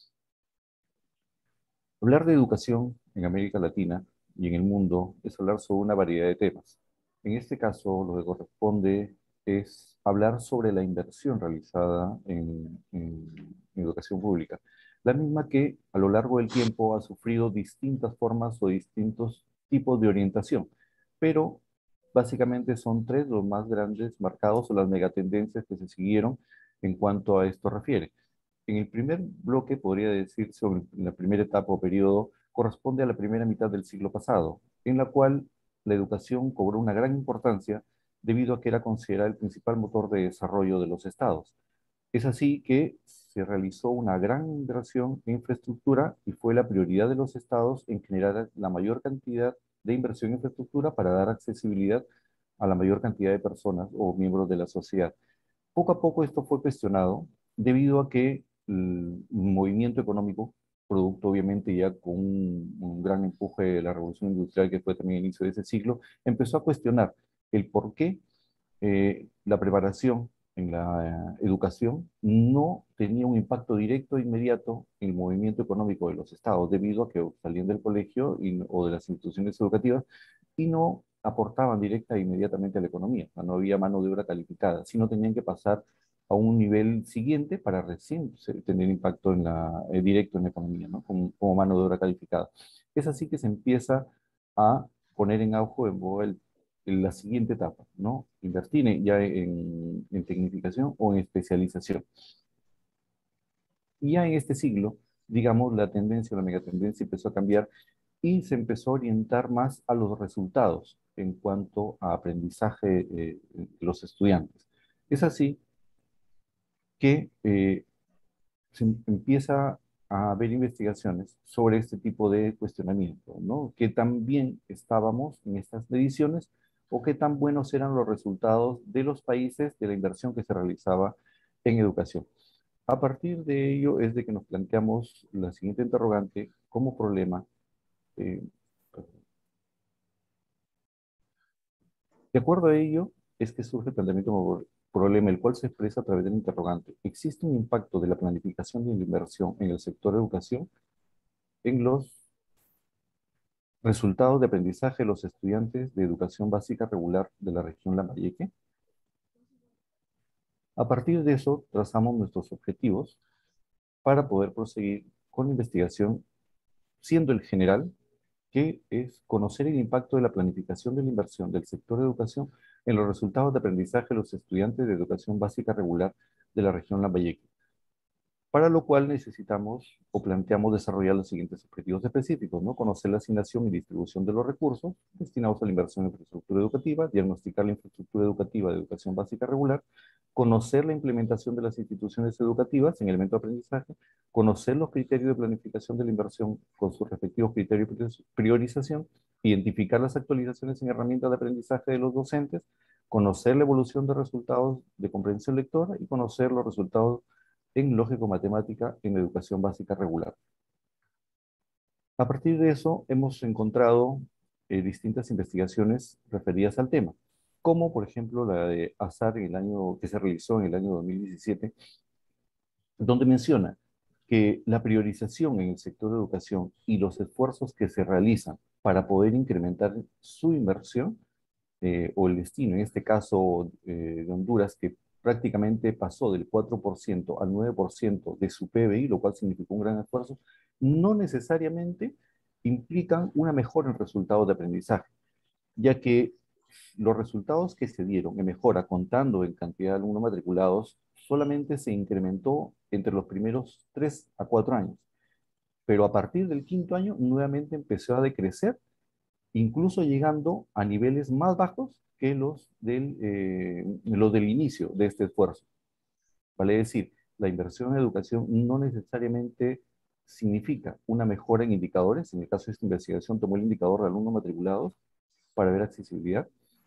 Hablar de educación en América Latina y en el mundo es hablar sobre una variedad de temas. En este caso, lo que corresponde es hablar sobre la inversión realizada en, en, en educación pública, la misma que a lo largo del tiempo ha sufrido distintas formas o distintos tipos de orientación, pero básicamente son tres los más grandes marcados o las megatendencias que se siguieron en cuanto a esto refiere. En el primer bloque, podría decirse, o en la primera etapa o periodo, corresponde a la primera mitad del siglo pasado, en la cual la educación cobró una gran importancia debido a que era considerada el principal motor de desarrollo de los estados. Es así que se realizó una gran inversión en infraestructura y fue la prioridad de los estados en generar la mayor cantidad de inversión en infraestructura para dar accesibilidad a la mayor cantidad de personas o miembros de la sociedad. Poco a poco esto fue cuestionado debido a que el movimiento económico, producto obviamente ya con un, un gran empuje de la revolución industrial que fue también el inicio de ese siglo, empezó a cuestionar el por qué eh, la preparación en la eh, educación no tenía un impacto directo e inmediato en el movimiento económico de los estados, debido a que salían del colegio y, o de las instituciones educativas y no aportaban directa e inmediatamente a la economía. O sea, no había mano de obra calificada, sino tenían que pasar a un nivel siguiente para recién tener impacto en la, eh, directo en la economía, ¿no? como, como mano de obra calificada. Es así que se empieza a poner en auge en boga el- en la siguiente etapa, ¿no? Invertir en- ya en, en tecnificación o en especialización. Y ya en este siglo, digamos, la tendencia, la megatendencia empezó a cambiar y se empezó a orientar más a los resultados en cuanto a aprendizaje eh, de los estudiantes. Es así que eh, se em- empieza a haber investigaciones sobre este tipo de cuestionamiento, ¿no? ¿Qué tan bien estábamos en estas mediciones o qué tan buenos eran los resultados de los países de la inversión que se realizaba en educación? A partir de ello es de que nos planteamos la siguiente interrogante como problema. eh, de acuerdo a ello, es que surge el planteamiento como problema, el cual se expresa a través del interrogante. ¿Existe un impacto de la planificación de la inversión en el sector de educación en los resultados de aprendizaje de los estudiantes de educación básica regular de la región Lambayeque? A partir de eso, trazamos nuestros objetivos para poder proseguir con la investigación, siendo el general, que es conocer el impacto de la planificación de la inversión del sector de educación en los resultados de aprendizaje de los estudiantes de educación básica regular de la región Lambayeque. Para lo cual necesitamos o planteamos desarrollar los siguientes objetivos específicos, ¿no? Conocer la asignación y distribución de los recursos destinados a la inversión en infraestructura educativa, diagnosticar la infraestructura educativa de educación básica regular, conocer la implementación de las instituciones educativas en elemento de aprendizaje, conocer los criterios de planificación de la inversión con sus respectivos criterios de priorización, identificar las actualizaciones en herramientas de aprendizaje de los docentes, conocer la evolución de resultados de comprensión lectora y conocer los resultados en lógico-matemática en educación básica regular. A partir de eso, hemos encontrado eh, distintas investigaciones referidas al tema, como por ejemplo la de Azar en el año, que se realizó en el año dos mil diecisiete, donde menciona que la priorización en el sector de educación y los esfuerzos que se realizan para poder incrementar su inversión eh, o el destino, en este caso eh, de Honduras, que prácticamente pasó del cuatro por ciento al nueve por ciento de su P B I, lo cual significó un gran esfuerzo, no necesariamente implican una mejora en resultados de aprendizaje, ya que los resultados que se dieron en mejora contando en cantidad de alumnos matriculados solamente se incrementó entre los primeros tres a cuatro años, pero a partir del quinto año nuevamente empezó a decrecer, incluso llegando a niveles más bajos que los del, eh, los del inicio de este esfuerzo. Vale decir, la inversión en educación no necesariamente significa una mejora en indicadores. En el caso de esta investigación tomó el indicador de alumnos matriculados para ver accesibilidad,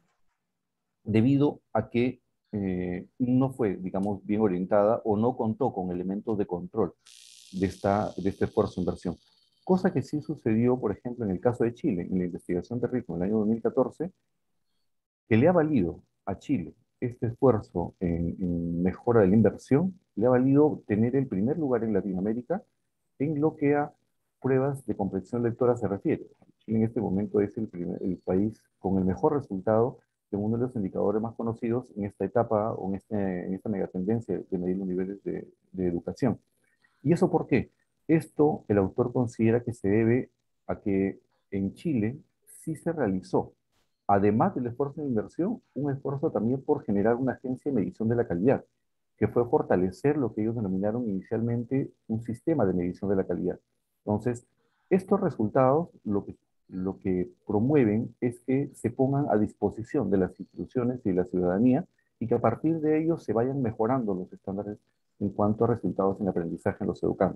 debido a que eh, no fue, digamos, bien orientada o no contó con elementos de control de, esta, de este esfuerzo de inversión. Cosa que sí sucedió, por ejemplo, en el caso de Chile, en la investigación de ritmo en el año dos mil catorce, que le ha valido a Chile este esfuerzo en, en mejora de la inversión, le ha valido tener el primer lugar en Latinoamérica en lo que a pruebas de comprensión lectora se refiere. Chile en este momento es el, primer, el país con el mejor resultado de uno de los indicadores más conocidos en esta etapa o en, este, en esta megatendencia de medir los niveles de, de educación. ¿Y eso por qué? Esto el autor considera que se debe a que en Chile sí se realizó, además del esfuerzo de inversión, un esfuerzo también por generar una agencia de medición de la calidad, que fue fortalecer lo que ellos denominaron inicialmente un sistema de medición de la calidad. Entonces, estos resultados lo que, lo que promueven es que se pongan a disposición de las instituciones y de la ciudadanía y que a partir de ellos se vayan mejorando los estándares en cuanto a resultados en aprendizaje en los educandos.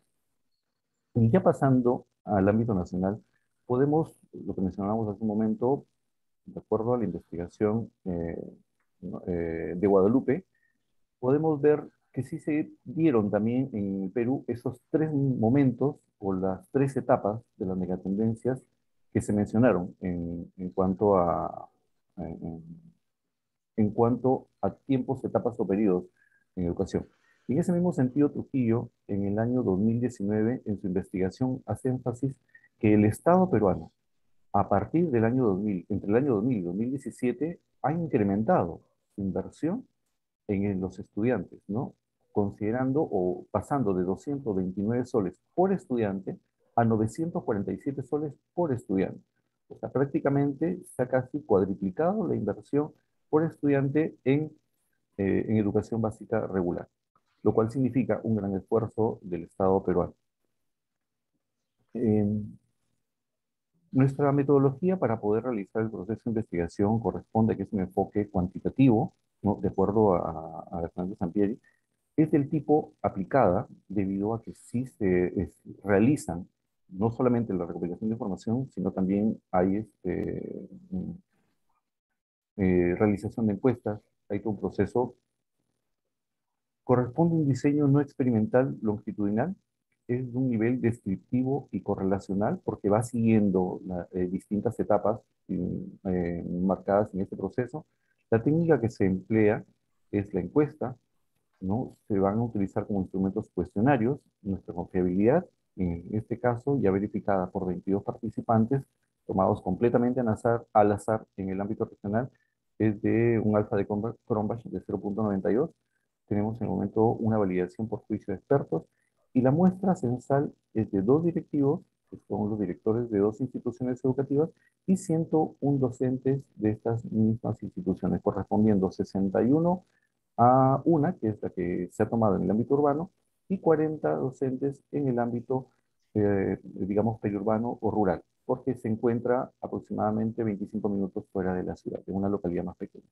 Y ya pasando al ámbito nacional, podemos, lo que mencionábamos hace un momento, de acuerdo a la investigación eh, eh, de Guadalupe, podemos ver que sí se dieron también en Perú esos tres momentos o las tres etapas de las megatendencias que se mencionaron en, en cuanto a en, en cuanto a tiempos, etapas o periodos en educación. Y en ese mismo sentido, Trujillo, en el año dos mil diecinueve, en su investigación, hace énfasis que el Estado peruano, a partir del año dos mil, entre el año dos mil y dos mil diecisiete, ha incrementado su inversión en los estudiantes, ¿no? Considerando o pasando de doscientos veintinueve soles por estudiante a novecientos cuarenta y siete soles por estudiante. O sea, prácticamente se ha casi cuadriplicado la inversión por estudiante en, eh, en educación básica regular, lo cual significa un gran esfuerzo del Estado peruano. Eh, nuestra metodología para poder realizar el proceso de investigación corresponde a que es un enfoque cuantitativo, ¿no? De acuerdo a, a Fernández Sampieri, es del tipo aplicada debido a que sí se es, realizan no solamente la recopilación de información, sino también hay este, eh, realización de encuestas, hay todo un proceso. Corresponde a un diseño no experimental longitudinal, es de un nivel descriptivo y correlacional porque va siguiendo la, eh, distintas etapas eh, marcadas en este proceso. La técnica que se emplea es la encuesta, ¿no? Se van a utilizar como instrumentos cuestionarios. Nuestra confiabilidad, en este caso, ya verificada por veintidós participantes, tomados completamente al azar, al azar en el ámbito regional, es de un alfa de Cronbach de cero punto noventa y dos. Tenemos en el momento una validación por juicio de expertos, y la muestra censal es de dos directivos, que son los directores de dos instituciones educativas, y ciento uno docentes de estas mismas instituciones, correspondiendo sesenta y uno a una, que es la que se ha tomado en el ámbito urbano, y cuarenta docentes en el ámbito, eh, digamos, periurbano o rural, porque se encuentra aproximadamente veinticinco minutos fuera de la ciudad, en una localidad más pequeña.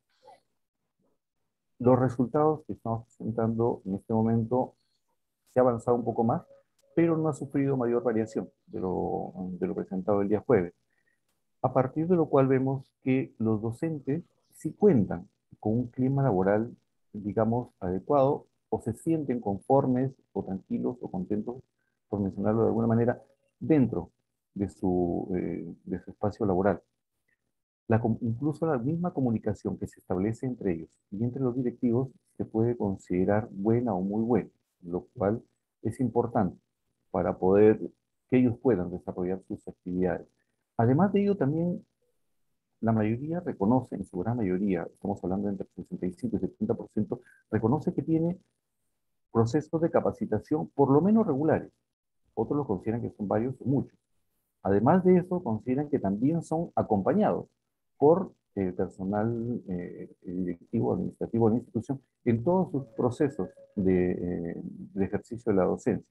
Los resultados que estamos presentando en este momento se ha avanzado un poco más, pero no ha sufrido mayor variación de lo, de lo presentado el día jueves. A partir de lo cual vemos que los docentes sí cuentan con un clima laboral, digamos, adecuado, o se sienten conformes, o tranquilos, o contentos, por mencionarlo de alguna manera, dentro de su, eh, de su espacio laboral. La, incluso la misma comunicación que se establece entre ellos y entre los directivos se puede considerar buena o muy buena, lo cual es importante para poder que ellos puedan desarrollar sus actividades. Además de ello, también la mayoría reconoce, en su gran mayoría, estamos hablando de entre sesenta y cinco y setenta por ciento, reconoce que tiene procesos de capacitación por lo menos regulares. Otros lo consideran que son varios o muchos. Además de eso, consideran que también son acompañados por el personal eh, directivo, administrativo de la institución en todos sus procesos de, eh, de ejercicio de la docencia.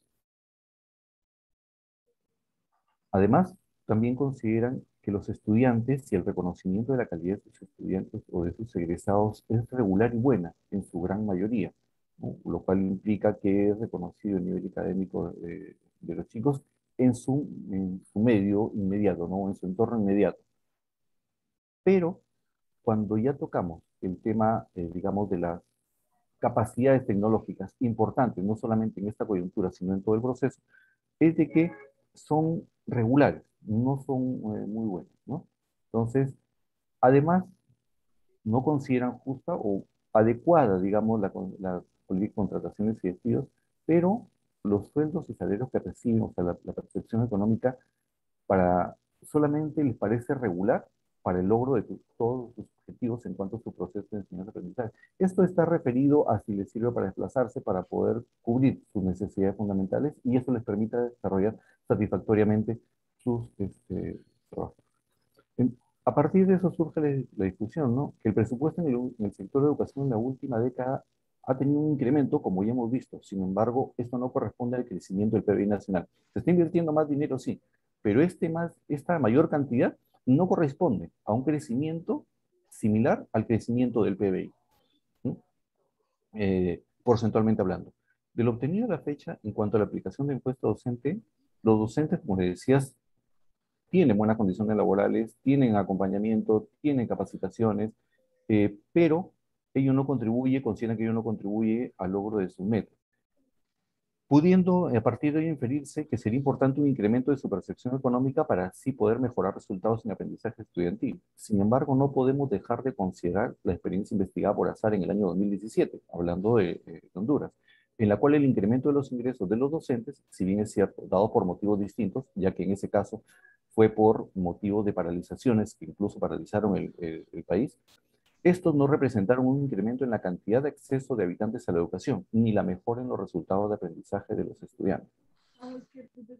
Además, también consideran que los estudiantes y el reconocimiento de la calidad de sus estudiantes o de sus egresados es regular y buena en su gran mayoría, ¿no? Lo cual implica que es reconocido el nivel académico de, de los chicos en su, en su medio inmediato, ¿no? En su entorno inmediato. Pero cuando ya tocamos el tema, eh, digamos, de las capacidades tecnológicas importantes, no solamente en esta coyuntura, sino en todo el proceso, es de que son regulares, no son eh, muy buenos, ¿no? Entonces, además, no consideran justa o adecuada, digamos, la, la política de contrataciones y despidos, pero los sueldos y salarios que reciben, o sea, la, la percepción económica, para, solamente les parece regular para el logro de tu, todos sus objetivos en cuanto a su proceso de enseñanza-aprendizaje. Esto está referido a si les sirve para desplazarse, para poder cubrir sus necesidades fundamentales, y eso les permite desarrollar satisfactoriamente sus este, trabajos. En, a partir de eso surge la, la discusión, ¿no? Que el presupuesto en el, en el sector de educación en la última década ha tenido un incremento, como ya hemos visto. Sin embargo, esto no corresponde al crecimiento del P B I nacional. Se está invirtiendo más dinero, sí, pero este más, esta mayor cantidad no corresponde a un crecimiento similar al crecimiento del P B I, ¿no? eh, porcentualmente hablando. De lo obtenido a la fecha, en cuanto a la aplicación de impuesto docente, los docentes, como les decías, tienen buenas condiciones laborales, tienen acompañamiento, tienen capacitaciones, eh, pero ello no contribuye, consideran que ello no contribuye al logro de sus metas, pudiendo a partir de ello inferirse que sería importante un incremento de su percepción económica para así poder mejorar resultados en aprendizaje estudiantil. Sin embargo, no podemos dejar de considerar la experiencia investigada por Azar en el año dos mil diecisiete, hablando de, de Honduras, en la cual el incremento de los ingresos de los docentes, si bien es cierto, dado por motivos distintos, ya que en ese caso fue por motivos de paralizaciones que incluso paralizaron el, el, el país, estos no representaron un incremento en la cantidad de acceso de habitantes a la educación, ni la mejora en los resultados de aprendizaje de los estudiantes.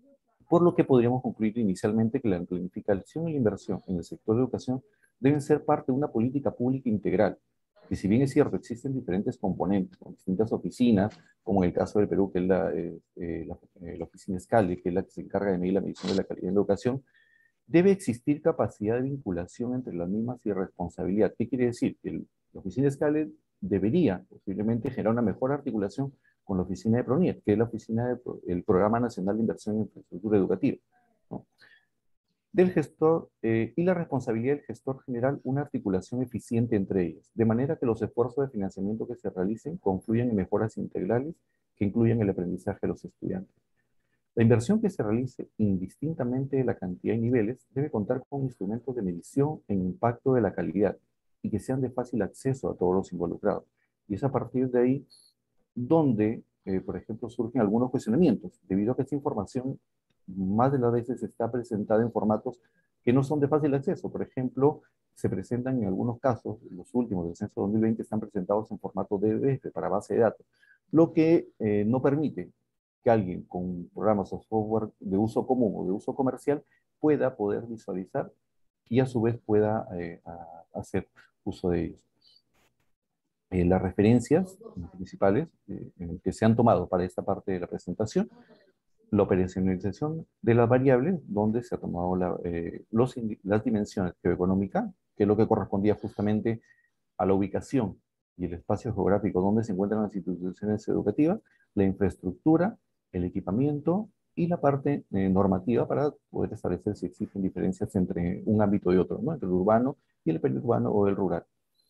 por lo que podríamos concluir inicialmente que la planificación y la inversión en el sector de educación deben ser parte de una política pública integral, que si bien es cierto, existen diferentes componentes, con distintas oficinas, como en el caso del Perú, que es la, eh, eh, la, eh, la oficina SCALE, que es la que se encarga de medir la medición de la calidad de la educación, debe existir capacidad de vinculación entre las mismas y responsabilidad. ¿Qué quiere decir? Que el, la oficina SCALE debería posiblemente generar una mejor articulación con la oficina de PRONIET, que es la oficina del Programa Nacional de Inversión en Infraestructura Educativa, ¿no? Del gestor eh, y la responsabilidad del gestor general, una articulación eficiente entre ellas, de manera que los esfuerzos de financiamiento que se realicen confluyan en mejoras integrales que incluyan el aprendizaje de los estudiantes. La inversión que se realice, indistintamente de la cantidad y niveles, debe contar con instrumentos de medición en impacto de la calidad y que sean de fácil acceso a todos los involucrados. Y es a partir de ahí donde, eh, por ejemplo, surgen algunos cuestionamientos, debido a que esta información más de las veces está presentada en formatos que no son de fácil acceso. Por ejemplo, se presentan en algunos casos, los últimos del censo dos mil veinte están presentados en formato D D F para base de datos, lo que eh, no permite que alguien con programas o software de uso común o de uso comercial pueda poder visualizar y a su vez pueda eh, a, hacer uso de ellos. Eh, las referencias principales eh, que se han tomado para esta parte de la presentación: la operacionalización de las variables, donde se ha tomado la, eh, los, las dimensiones geoeconómicas, que es lo que correspondía justamente a la ubicación y el espacio geográfico donde se encuentran las instituciones educativas, la infraestructura, el equipamiento y la parte eh, normativa para poder establecer si existen diferencias entre un ámbito y otro, ¿no? Entre el urbano y el periurbano o el rural.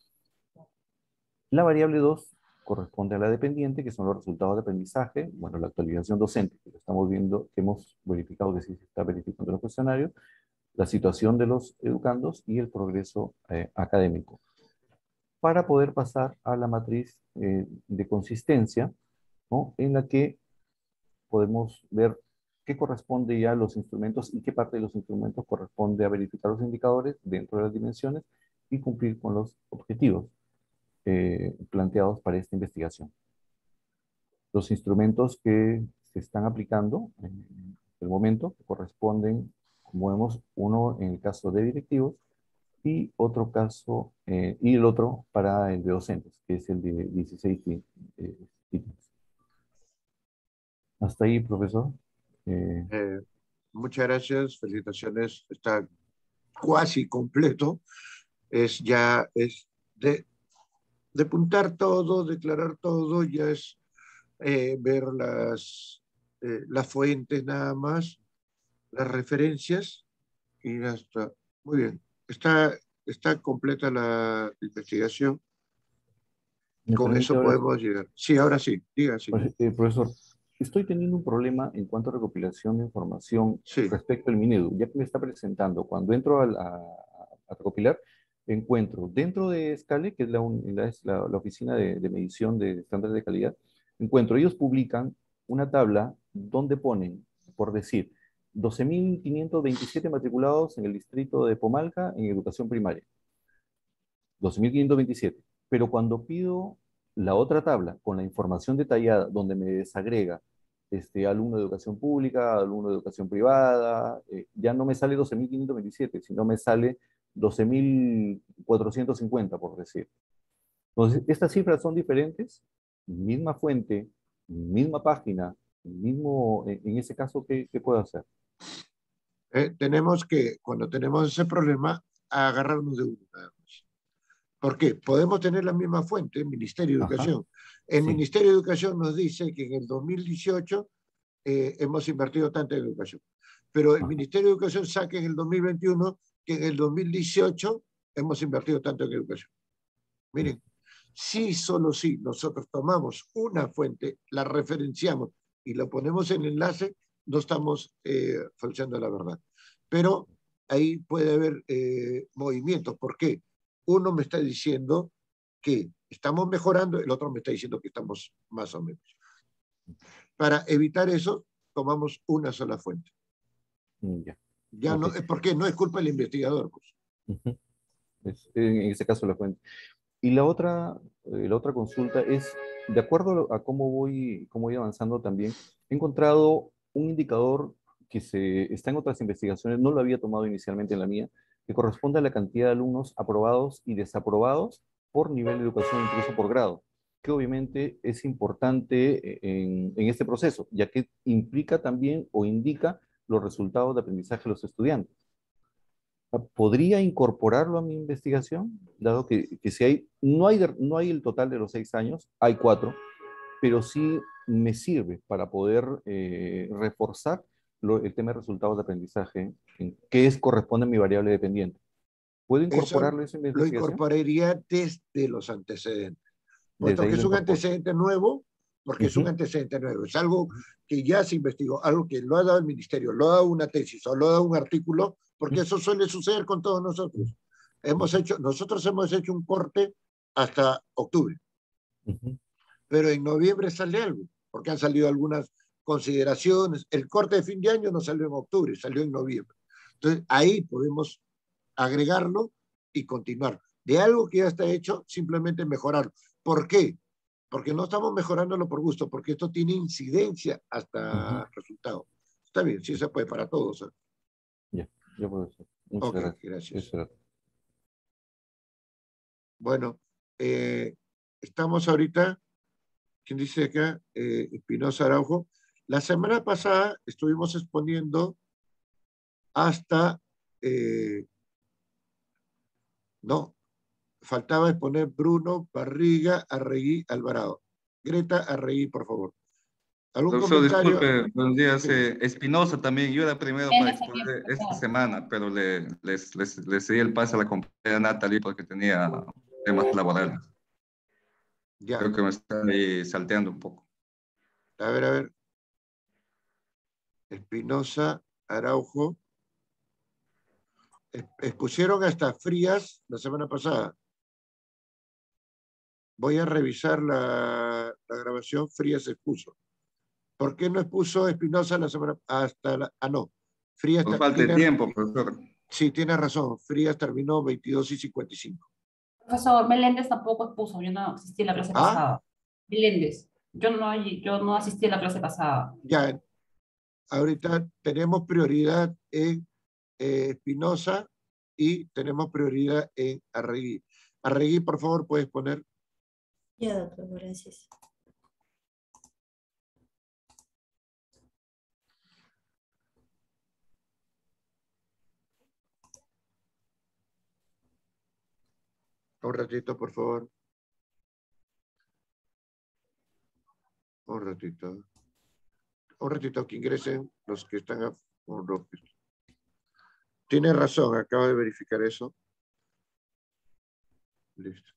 La variable dos corresponde a la dependiente, que son los resultados de aprendizaje, bueno, la actualización docente, que lo estamos viendo, que hemos verificado que sí se está verificando en los cuestionarios, la situación de los educandos y el progreso eh, académico. Para poder pasar a la matriz eh, de consistencia, ¿no? En la que podemos ver qué corresponde ya a los instrumentos y qué parte de los instrumentos corresponde a verificar los indicadores dentro de las dimensiones y cumplir con los objetivos eh, planteados para esta investigación. Los instrumentos que se están aplicando en el momento corresponden, como vemos, uno en el caso de directivos y otro caso, eh, y el otro para el de docentes, que es el de dieciséis ítems. Hasta ahí, profesor. Eh, eh, muchas gracias, felicitaciones, está casi completo. Es ya, es de, de apuntar todo, declarar todo, ya es eh, ver las, eh, las fuentes nada más, las referencias, y ya está. Muy bien, está, está completa la investigación. Con eso ahora, podemos llegar. Sí, ahora sí, diga, sí. Eh, profesor, estoy teniendo un problema en cuanto a recopilación de información sí. respecto al Minedu, ya que me está presentando. Cuando entro a, a, a recopilar, encuentro dentro de SCALE, que es la, la, la, la oficina de, de medición de estándares de calidad, encuentro, ellos publican una tabla donde ponen, por decir, doce mil quinientos veintisiete matriculados en el distrito de Pomalca en educación primaria. doce mil quinientos veintisiete. Pero cuando pido la otra tabla con la información detallada, donde me desagrega este, alumno de educación pública, alumno de educación privada, eh, ya no me sale doce mil quinientos veintisiete, sino me sale doce mil cuatrocientos cincuenta, por decir. Entonces, estas cifras son diferentes, misma fuente, misma página, mismo, en ese caso, ¿qué, qué puedo hacer? Eh, tenemos que, cuando tenemos ese problema, agarrarnos de uno nada más. ¿Por qué? Podemos tener la misma fuente, el Ministerio de Educación. Ajá. El sí. Ministerio de Educación nos dice que en el dos mil dieciocho eh, hemos invertido tanto en educación. Pero el Ajá. Ministerio de Educación saca en el dos mil veintiuno que en el dos mil dieciocho hemos invertido tanto en educación. Miren, sí, solo sí, nosotros tomamos una fuente, la referenciamos y la ponemos en enlace, no estamos eh, falseando la verdad. Pero ahí puede haber eh, movimientos. ¿Por qué? Uno me está diciendo que estamos mejorando, el otro me está diciendo que estamos más o menos. Para evitar eso, tomamos una sola fuente. Ya, ya okay. no, porque no es culpa del investigador. Pues. Uh-huh. es, en ese caso la fuente. Y la otra, eh, la otra consulta es, de acuerdo a cómo voy, cómo voy avanzando también, he encontrado un indicador que se, está en otras investigaciones, no lo había tomado inicialmente en la mía, que corresponde a la cantidad de alumnos aprobados y desaprobados por nivel de educación, incluso por grado, que obviamente es importante en, en este proceso, ya que implica también o indica los resultados de aprendizaje de los estudiantes. ¿Podría incorporarlo a mi investigación? Dado que, que si hay, no hay, no hay el total de los seis años, hay cuatro, pero sí me sirve para poder eh, reforzar lo, el tema de resultados de aprendizaje, que es, corresponde a mi variable dependiente. ¿Puedo incorporarlo Eso a esa lo investigación? incorporaría desde los antecedentes. Puesto Desde ahí que es lo un incorporo. antecedente nuevo, porque es un Ujú. antecedente nuevo, es algo que ya se investigó, algo que lo ha dado el ministerio, lo ha dado una tesis o lo ha dado un artículo, porque eso suele suceder con todos nosotros. Hemos hecho, nosotros hemos hecho un corte hasta octubre, Ujú. pero en noviembre sale algo, porque han salido algunas consideraciones. El corte de fin de año no salió en octubre, salió en noviembre. Entonces, ahí podemos agregarlo y continuar. De algo que ya está hecho, simplemente mejorarlo. ¿Por qué? Porque no estamos mejorándolo por gusto, porque esto tiene incidencia hasta Ujú. resultado. Está bien, sí se puede para todos. ¿eh? Ya, ya puedo hacer. Muchas Ok, gracias. gracias. Eso era. Bueno, eh, estamos ahorita, ¿quién dice acá? Eh, Espinosa Araujo. La semana pasada estuvimos exponiendo hasta, eh, no, faltaba exponer Bruno, Barriga, Arregui, Alvarado. Greta Arregui, por favor. ¿Algún Profesor, comentario? disculpe, buenos días. Sí. Eh, Espinosa también, yo era primero Bien, para está bien, exponer por esta favor. semana, pero le, les, les, les di el pase a la compañera Natalie porque tenía temas laborales. Ya. Creo que me están ahí salteando un poco. A ver, a ver. Espinosa, Araujo. Expusieron hasta Frías la semana pasada. Voy a revisar la, la grabación. Frías expuso. ¿Por qué no expuso Espinosa la semana hasta la, ah, no. Frías Por falta de tiene, tiempo, profesor. sí, tiene razón. Frías terminó veintidós y cincuenta y cinco. Profesor, Meléndez tampoco expuso, yo no asistí a la clase ¿Ah? pasada. Meléndez, yo no, yo no asistí a la clase pasada. Ya, ahorita tenemos prioridad en eh, Espinosa y tenemos prioridad en Arregui. Arregui, por favor, puedes poner. Ya, doctor, gracias. Un ratito, por favor. Un ratito. Un ratito que ingresen los que están a un ratito. Tiene razón, acabo de verificar eso. Listo.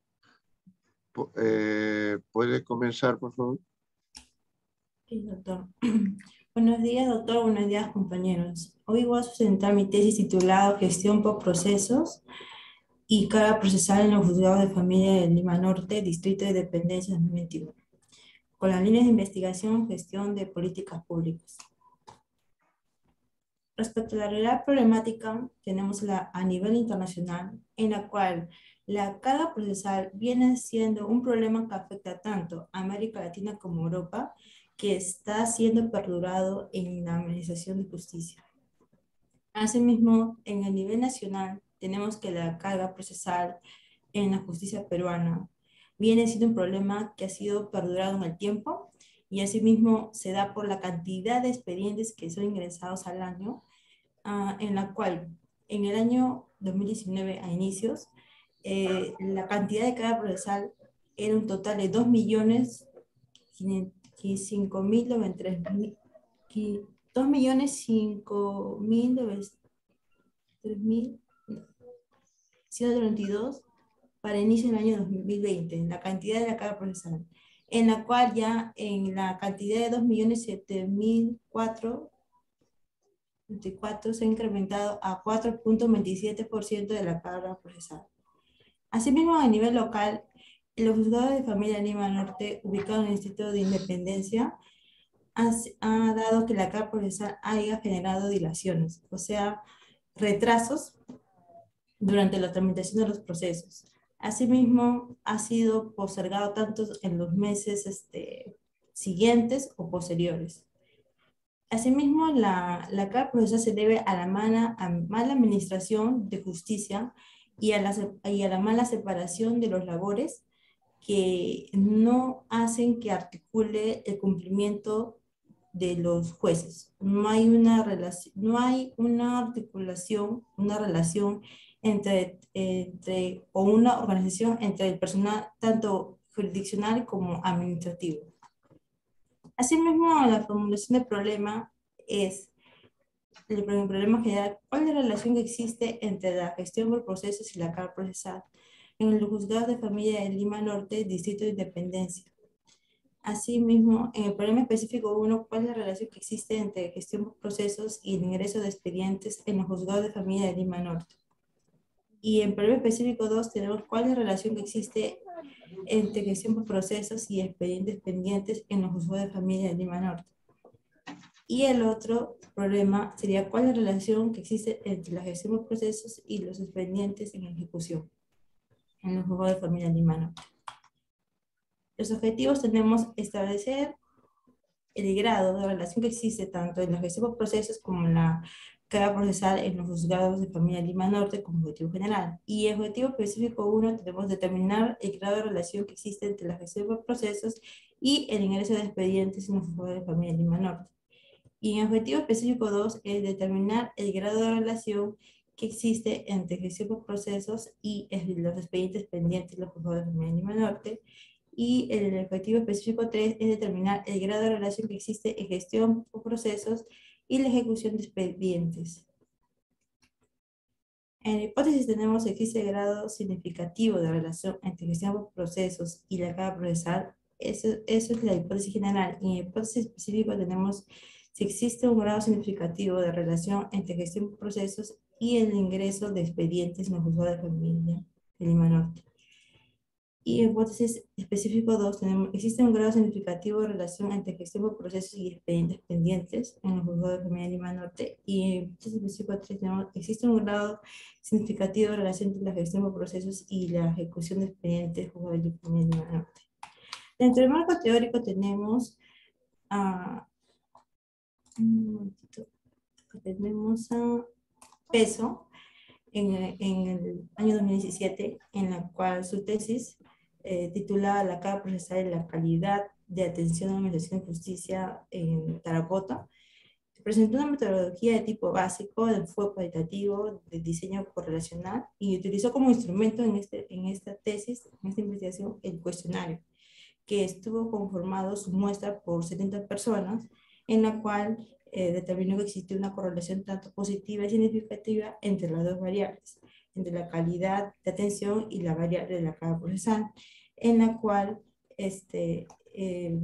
Eh, ¿Puede comenzar, por favor? Sí, doctor. Buenos días, doctor. Buenos días, compañeros. Hoy voy a presentar mi tesis titulada Gestión por Procesos y Carga Procesal en los Juzgados de Familia de Lima Norte, Distrito de Dependencia dos mil veintiuno, con las líneas de investigación, gestión de políticas públicas. Respecto a la realidad problemática, tenemos la a nivel internacional, en la cual la carga procesal viene siendo un problema que afecta tanto a América Latina como a Europa, que está siendo perdurado en la administración de justicia. Asimismo, en el nivel nacional, tenemos que la carga procesal en la justicia peruana viene siendo un problema que ha sido perdurado en el tiempo, y asimismo se da por la cantidad de expedientes que son ingresados al año, uh, en la cual en el año dos mil diecinueve a inicios, eh, la cantidad de carga procesal era un total de dos millones cinco mil noventa y tres mil, dos millones cinco mil tres mil ciento treinta y dos para inicio del año dos mil veinte, en la cantidad de la carga procesal, en la cual ya en la cantidad de dos millones siete mil cuatro se ha incrementado a cuatro punto veintisiete por ciento de la carga procesal. Asimismo, a nivel local, los juzgados de familia de Lima Norte, ubicados en el Distrito de Independencia, ha, ha dado que la carga procesal haya generado dilaciones, o sea, retrasos durante la tramitación de los procesos. Asimismo, ha sido postergado tanto en los meses este, siguientes o posteriores. Asimismo, la, la carga procesal se debe a la mala, a mala administración de justicia y a, la, y a la mala separación de los labores que no hacen que articule el cumplimiento de los jueces. No hay una relación, no hay una articulación, una relación entre, entre, o una organización entre el personal tanto jurisdiccional como administrativo. Asimismo, la formulación del problema es el problema general: ¿cuál es la relación que existe entre la gestión por procesos y la carga procesal en el juzgado de familia de Lima Norte, Distrito de Independencia? Asimismo, en el problema específico uno, ¿cuál es la relación que existe entre gestión por procesos y el ingreso de expedientes en los juzgados de familia de Lima Norte? Y en el problema específico dos tenemos cuál es la relación que existe entre gestión por procesos y expedientes pendientes en los juzgados de familia de Lima Norte. Y el otro problema sería cuál es la relación que existe entre la gestión por procesos y los expedientes en ejecución en los juzgados de familia de Lima Norte. Los objetivos tenemos establecer el grado de relación que existe tanto en la gestión por procesos como en la carga procesal en los juzgados de familia de Lima Norte como objetivo general. Y el objetivo específico uno tenemos determinar el grado de relación que existe entre la gestión por procesos y el ingreso de expedientes en los juzgados de familia de Lima Norte. Y en objetivo específico dos es determinar el grado de relación que existe entre gestión por procesos y los expedientes pendientes en los juzgados de familia de Lima Norte. Y el objetivo específico tres es determinar el grado de relación que existe en gestión por procesos y la ejecución de expedientes. En la hipótesis tenemos que existe el grado significativo de relación entre gestión por procesos y la carga procesal. Eso, eso es la hipótesis general. Y en la hipótesis específica tenemos si existe un grado significativo de relación entre gestión por procesos y el ingreso de expedientes en los juzgados de familia de Lima Norte. Y en hipótesis específico dos tenemos, existe un grado significativo de relación entre gestión por procesos y expedientes pendientes en los juzgados de familia de Lima Norte. Y en hipótesis específico tres tenemos, existe un grado significativo de relación entre la gestión por procesos y la ejecución de expedientes en los juzgados de familia de Lima Norte. Dentro del marco teórico tenemos a uh, un momentito, tenemos a Peso en, en el año dos mil diecisiete, en la cual su tesis Eh, titulada La carga procesal y la calidad de atención a la administración de justicia en Tarapoto, presentó una metodología de tipo básico, de enfoque cualitativo, de diseño correlacional, y utilizó como instrumento en, este, en esta tesis, en esta investigación, el cuestionario, que estuvo conformado su muestra por setenta personas, en la cual eh, determinó que existía una correlación tanto positiva y significativa entre las dos variables, entre la calidad de atención y la variable de la carga procesal, en la cual, este, eh,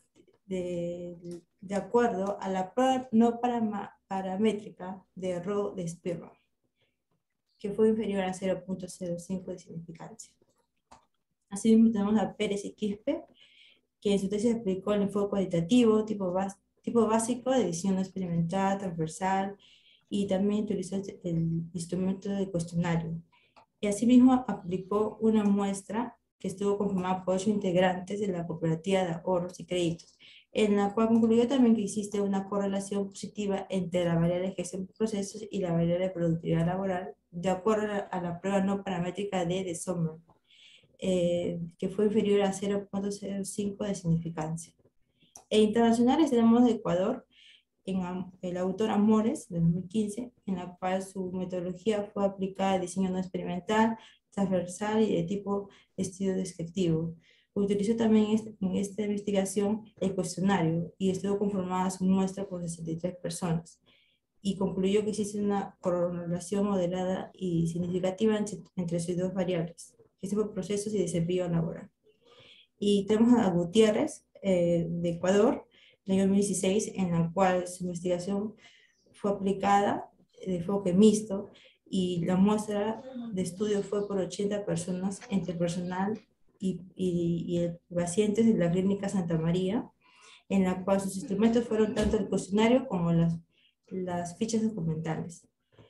de, de acuerdo a la prueba no paramétrica de error de Spearman, que fue inferior a cero punto cero cinco de significancia. Asimismo tenemos a Pérez y Quispe, que en su tesis aplicó el enfoque cualitativo, tipo, bas, tipo básico de edición no experimental, transversal, y también utilizó el instrumento de cuestionario. Y asimismo aplicó una muestra que estuvo conformada por ocho integrantes de la cooperativa de ahorros y créditos, en la cual concluyó también que existe una correlación positiva entre la variable de gestión de procesos y la variable de productividad laboral, de acuerdo a la prueba no paramétrica de de Sommer, eh, que fue inferior a cero punto cero cinco de significancia. E internacionales tenemos de Ecuador, en el autor Amores, de dos mil quince, en la cual su metodología fue aplicada a diseño no experimental, transversal y de tipo estudio descriptivo. Utilizó también este, en esta investigación el cuestionario y estuvo conformada su muestra por sesenta y tres personas. Y concluyó que existe una correlación moderada y significativa entre, entre sus dos variables, gestión por procesos y desempeño laboral. Y tenemos a Gutiérrez, eh, de Ecuador, en el dos mil dieciséis, en la cual su investigación fue aplicada de enfoque mixto y la muestra de estudio fue por ochenta personas entre personal y, y, y pacientes de la Clínica Santa María, en la cual sus instrumentos fueron tanto el cuestionario como las, las fichas documentales.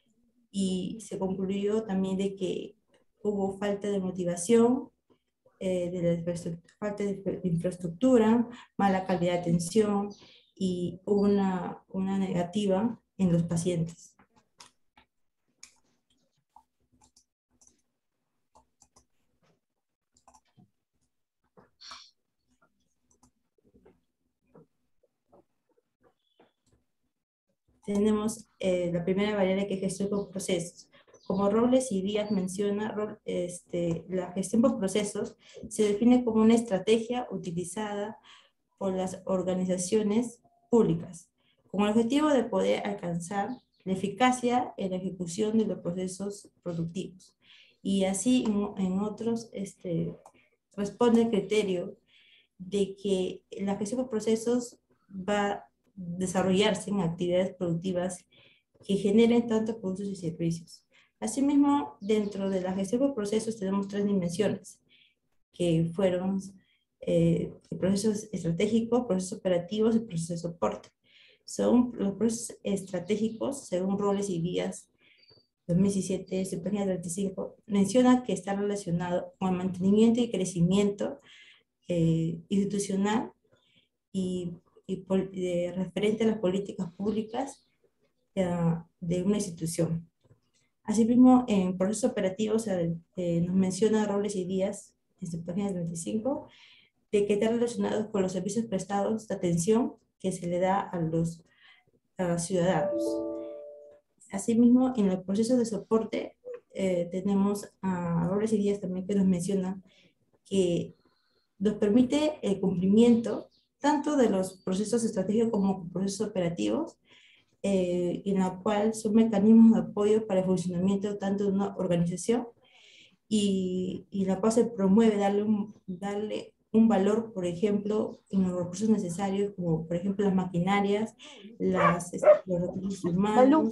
Y se concluyó también de que hubo falta de motivación, Eh, de la falta de infraestructura, mala calidad de atención y una, una negativa en los pacientes. Tenemos eh, la primera variable que es gestión por procesos. Como Robles y Díaz menciona, este, la gestión por procesos se define como una estrategia utilizada por las organizaciones públicas, con el objetivo de poder alcanzar la eficacia en la ejecución de los procesos productivos. Y así en, en otros este, responde el criterio de que la gestión por procesos va a desarrollarse en actividades productivas que generen tanto productos y servicios. Asimismo, dentro de la gestión por procesos tenemos tres dimensiones, que fueron eh, procesos estratégicos, procesos operativos y procesos de soporte. Son los procesos estratégicos, según Robles y Díaz, dos mil diecisiete, su página treinta y cinco, menciona que está relacionado con el mantenimiento y crecimiento eh, institucional y, y por, de, referente a las políticas públicas eh, de una institución. Asimismo, en procesos operativos eh, eh, nos menciona Robles y Díaz, en su página treinta y cinco, de que están relacionados con los servicios prestados de atención que se le da a los, a los ciudadanos. Asimismo, en los procesos de soporte, eh, tenemos a Robles y Díaz también que nos menciona que nos permite el cumplimiento tanto de los procesos estratégicos como procesos operativos, eh, en la cual son mecanismos de apoyo para el funcionamiento tanto de una organización y, y la cual se promueve darle un, darle un valor, por ejemplo, en los recursos necesarios, como por ejemplo las maquinarias, las, los recursos humanos.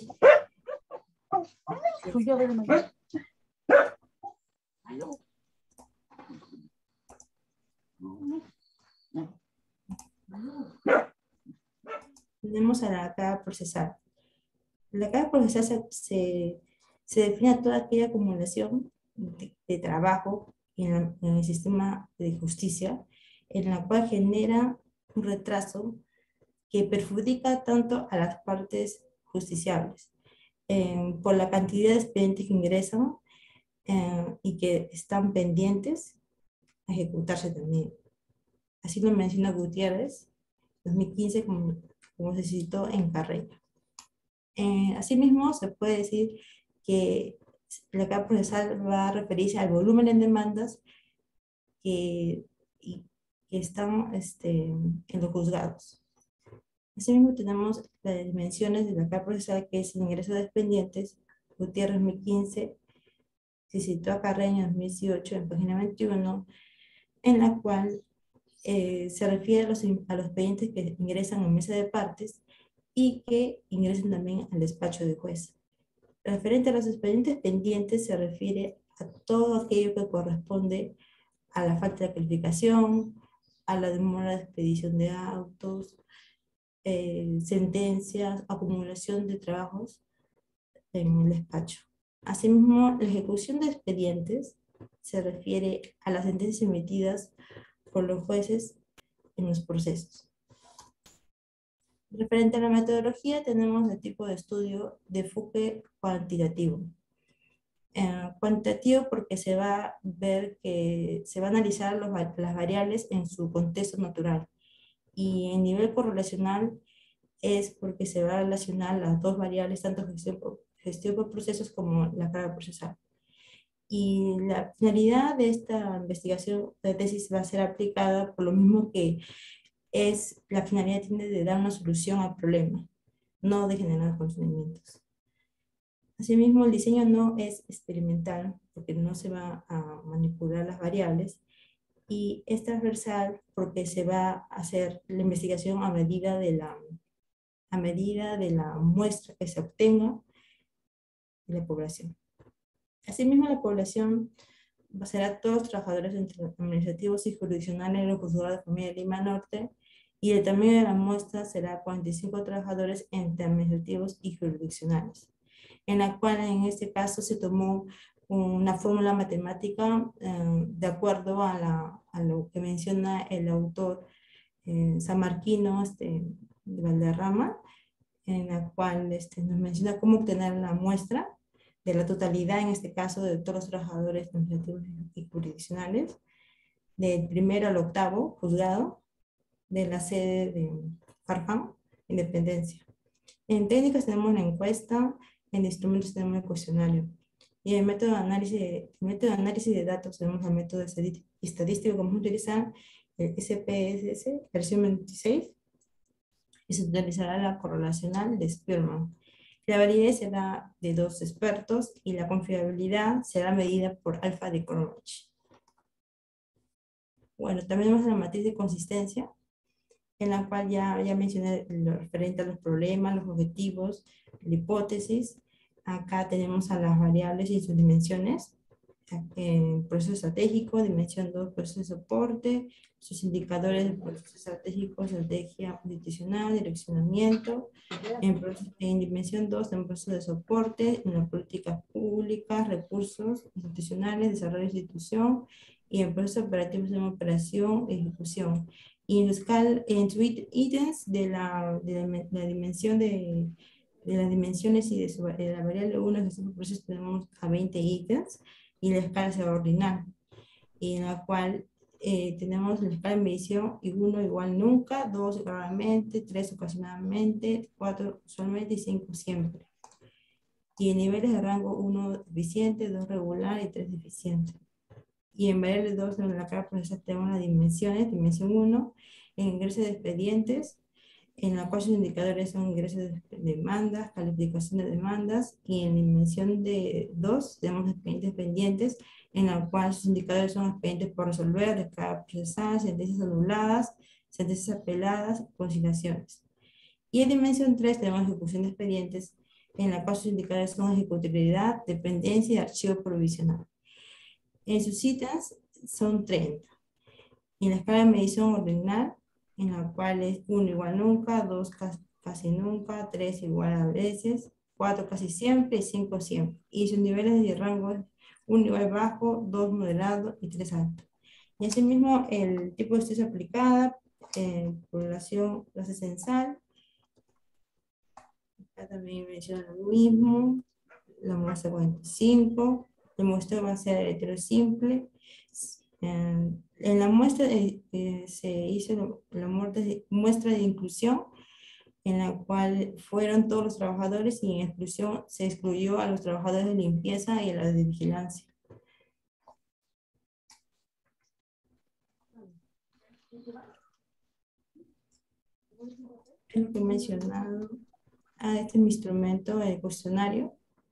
Tenemos a la carga procesal. La carga procesal se, se, se define a toda aquella acumulación de, de trabajo en, la, en el sistema de justicia, en la cual genera un retraso que perjudica tanto a las partes justiciables, eh, por la cantidad de expedientes que ingresan eh, y que están pendientes a ejecutarse también. Así lo menciona Gutiérrez, dos mil quince, como, como se citó en Carreño. Eh, asimismo, se puede decir que la carga procesal va a referirse al volumen en demandas que, y, que están este, en los juzgados. Asimismo, tenemos las dimensiones de la carga procesal, que es el ingreso de expedientes. Gutiérrez dos mil quince, se citó a Carreño dos mil dieciocho en página veintiuno, en la cual eh, se refiere a los, a los expedientes que ingresan en mesa de partes y que ingresen también al despacho de juez. Referente a los expedientes pendientes, se refiere a todo aquello que corresponde a la falta de calificación, a la demora de expedición de autos, eh, sentencias, acumulación de trabajos en el despacho. Asimismo, la ejecución de expedientes se refiere a las sentencias emitidas por los jueces en los procesos. Referente a la metodología, tenemos el tipo de estudio de enfoque cuantitativo. Eh, cuantitativo porque se va a ver que se va a analizar los, las variables en su contexto natural. Y en nivel correlacional es porque se va a relacionar las dos variables, tanto gestión por, gestión por procesos como la carga procesal. Y la finalidad de esta investigación de tesis va a ser aplicada por lo mismo que es, la finalidad tiene de dar una solución al problema, no de generar conocimientos. Asimismo, el diseño no es experimental, porque no se va a manipular las variables, y es transversal porque se va a hacer la investigación a medida de la, a medida de la muestra que se obtenga de la población. Asimismo, la población será todos los trabajadores administrativos y jurisdiccionales en el Juzgado de Familia de Lima Norte, y el tamaño de la muestra será cuarenta y cinco trabajadores entre administrativos y jurisdiccionales, en la cual en este caso se tomó una fórmula matemática eh, de acuerdo a, la, a lo que menciona el autor eh, sanmarquino, este, de Valderrama, en la cual este, nos menciona cómo obtener la muestra de la totalidad, en este caso, de todos los trabajadores administrativos y jurisdiccionales, del primero al octavo juzgado, de la sede de Farfán, Independencia. En técnicas tenemos la encuesta, en instrumentos tenemos el cuestionario. Y en el método de análisis de, el método de, análisis de datos tenemos el método estadístico que vamos a utilizar, el S P S S, versión veintiséis, y se utilizará la correlacional de Spearman. La validez será de dos expertos y la confiabilidad será medida por alfa de Cronbach. Bueno, también tenemos la matriz de consistencia, en la cual ya, ya mencioné lo referente a los problemas, los objetivos, la hipótesis. Acá tenemos a las variables y sus dimensiones. Eh, proceso estratégico, dimensión dos, proceso de soporte, sus indicadores de proceso estratégico, estrategia institucional, direccionamiento. En, en dimensión dos, en proceso de soporte, en las políticas públicas, recursos institucionales, desarrollo de institución, y en procesos operativos en operación, ejecución. Y en los cal, en su ítems de la, de la, la dimensión de, de las dimensiones y de, su, de la variable uno, de estos procesos tenemos a veinte ítems, y la escala se va a ordenar, y en la cual eh, tenemos la escala de medición y uno igual nunca, dos raramente, tres ocasionalmente, cuatro usualmente y cinco siempre. Y en niveles de rango uno deficiente, dos regular y tres deficiente. Y en variable dos en la escala procesal tenemos las dimensiones, dimensión uno, en ingresos de expedientes, en la cual sus indicadores son ingresos de demandas, calificación de demandas, y en dimensión de dos tenemos expedientes pendientes, en la cual sus indicadores son expedientes por resolver, descarga procesal, sentencias anuladas, sentencias apeladas, conciliaciones. Y en dimensión tres tenemos ejecución de expedientes, en la cual sus indicadores son ejecutibilidad, dependencia y archivo provisional. En sus citas son treinta. En la escala de medición ordinal, en la cual es uno igual nunca, dos casi nunca, tres igual a veces, cuatro casi siempre y cinco siempre. Y sus niveles de rango, uno igual bajo, dos moderado y tres alto. Y asimismo el tipo de estudio aplicada, eh, población clase censal, acá también menciona lo mismo, la muestra cuarenta y cinco, el muestreo va a ser hetero simple. Eh, en la muestra eh, eh, se hizo la muestra de inclusión, en la cual fueron todos los trabajadores, y en exclusión se excluyó a los trabajadores de limpieza y a los de vigilancia. Lo que he mencionado, ah, este es mi instrumento, el cuestionario.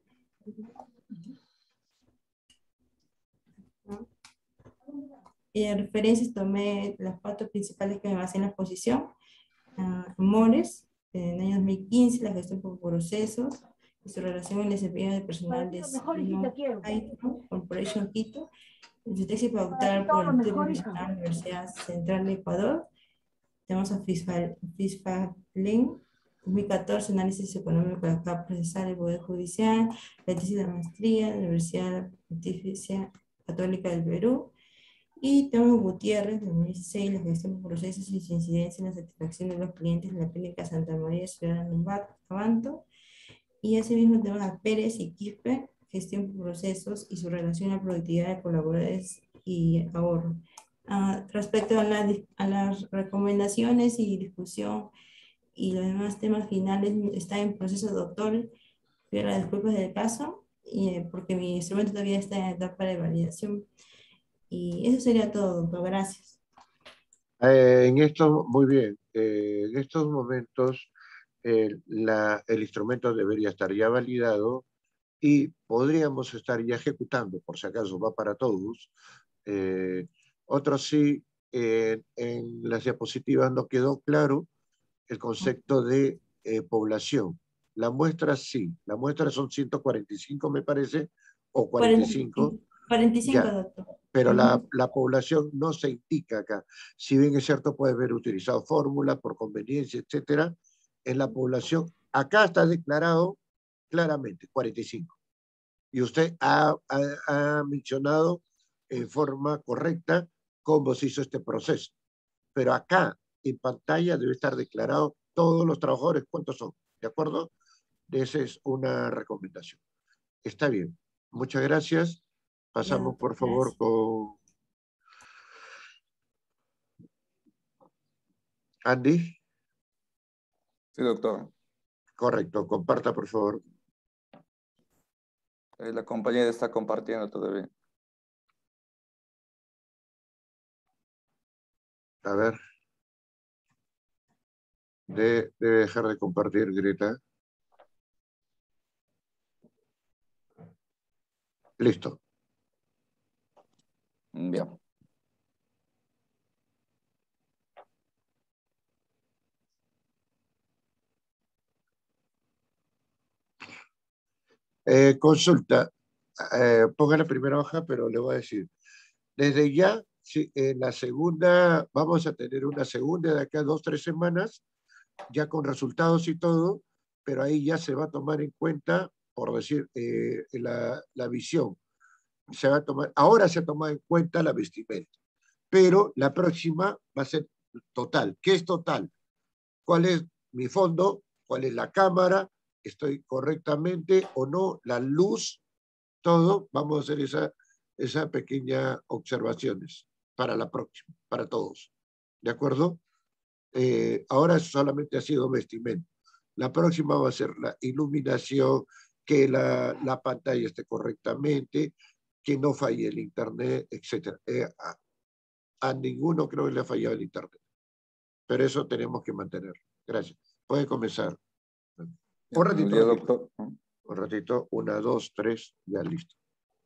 Y de referencias tomé las cuatro principales que me basé en la exposición. Uh, Mores, en el año dos mil quince, la gestión por procesos, y su relación en el desempeño del personal de Corporation Quito, en su tesis para optar por el Instituto de la Universidad Central de Ecuador. Tenemos a FISFALEN, dos mil catorce, análisis económico de la capa procesal del Poder Judicial, la tesis de maestría de la Universidad Pontificia Católica del Perú. Y tenemos Gutiérrez, de dos mil dieciséis, la gestión de procesos y su incidencia en la satisfacción de los clientes de la clínica Santa María Ciudad de Abanto. Y asimismo tenemos a Pérez y Quispe, gestión de procesos y su relación a la productividad de colaboradores y ahorro. Uh, respecto a, la, a las recomendaciones y discusión y los demás temas finales, está en proceso doctor, pido las disculpas del caso, y, eh, porque mi instrumento todavía está en etapa de validación. Y eso sería todo, doctor. Gracias. Eh, en esto, muy bien. Eh, en estos momentos, eh, la, el instrumento debería estar ya validado y podríamos estar ya ejecutando, por si acaso va para todos. Eh, otros sí, eh, en las diapositivas no quedó claro el concepto de eh, población. La muestra sí, la muestra son ciento cuarenta y cinco, me parece, o cuarenta y cinco. cuarenta y cinco, ya, doctor. Pero la, la población no se indica acá. Si bien es cierto, puede haber utilizado fórmula por conveniencia, etcétera, en la población, acá está declarado claramente cuarenta y cinco. Y usted ha, ha, ha mencionado en forma correcta cómo se hizo este proceso. Pero acá, en pantalla, debe estar declarado todos los trabajadores, ¿cuántos son? ¿De acuerdo? Esa es una recomendación. Está bien. Muchas gracias. Pasamos, Ya, por favor, gracias. con Andy. Sí, doctor. Correcto. Comparta, por favor. Eh, la compañera está compartiendo todavía. A ver. De, debe dejar de compartir, Greta. Listo. Bien. Eh, consulta. Eh, ponga la primera hoja, pero le voy a decir. Desde ya, sí, en la segunda, vamos a tener una segunda de acá a dos, tres semanas, ya con resultados y todo, pero ahí ya se va a tomar en cuenta, por decir, eh, la, la visión. Se va a tomar, ahora se ha tomado en cuenta la vestimenta, pero la próxima va a ser total. ¿Qué es total? ¿Cuál es mi fondo? ¿Cuál es la cámara? ¿Estoy correctamente o no? La luz, todo. Vamos a hacer esa, esa pequeña observaciones para la próxima, para todos. ¿De acuerdo? Eh, ahora solamente ha sido vestimenta. La próxima va a ser la iluminación, que la, la pantalla esté correctamente, que no falle el internet, etcétera. Eh, a, a ninguno creo que le ha fallado el internet. Pero eso tenemos que mantener. Gracias. Puede comenzar. Un ratito, Día, ratito. doctor. Un ratito. Una, dos, tres. Ya listo.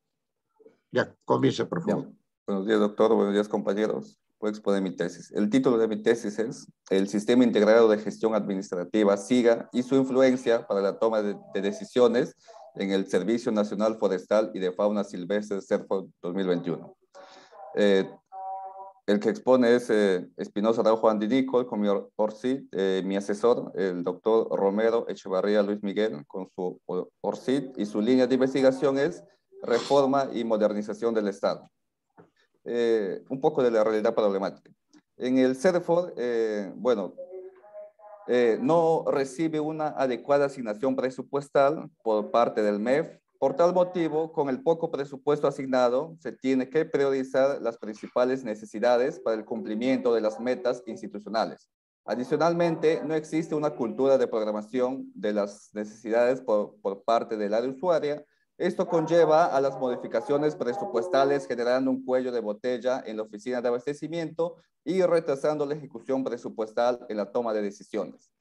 Ya, comienza, por favor. Bien. Buenos días, doctor. Buenos días, compañeros. Voy a exponer mi tesis. El título de mi tesis es El Sistema Integrado de Gestión Administrativa, SIGA, y su influencia para la toma de, de decisiones en el Servicio Nacional Forestal y de Fauna Silvestre CERFO dos mil veintiuno. Eh, el que expone es eh, Espinosa Araujo Andinico, con mi ORCID, eh, mi asesor, el doctor Romero Echevarría Luis Miguel, con su ORCID, y su línea de investigación es Reforma y Modernización del Estado. Eh, un poco de la realidad problemática. En el CERFO, eh, bueno, eh, no recibe una adecuada asignación presupuestal por parte del M E F. Por tal motivo, con el poco presupuesto asignado, se tiene que priorizar las principales necesidades para el cumplimiento de las metas institucionales. Adicionalmente, no existe una cultura de programación de las necesidades por, por parte del área usuaria. Esto conlleva a las modificaciones presupuestales, generando un cuello de botella en la oficina de abastecimiento y retrasando la ejecución presupuestal en la toma de decisiones.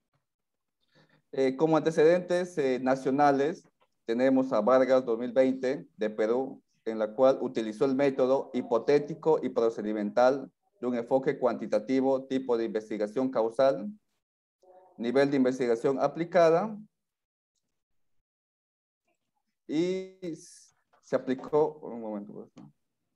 Eh, como antecedentes eh, nacionales, tenemos a Vargas dos mil veinte de Perú, en la cual utilizó el método hipotético y procedimental de un enfoque cuantitativo, tipo de investigación causal, nivel de investigación aplicada, y se aplicó, un momento, por favor.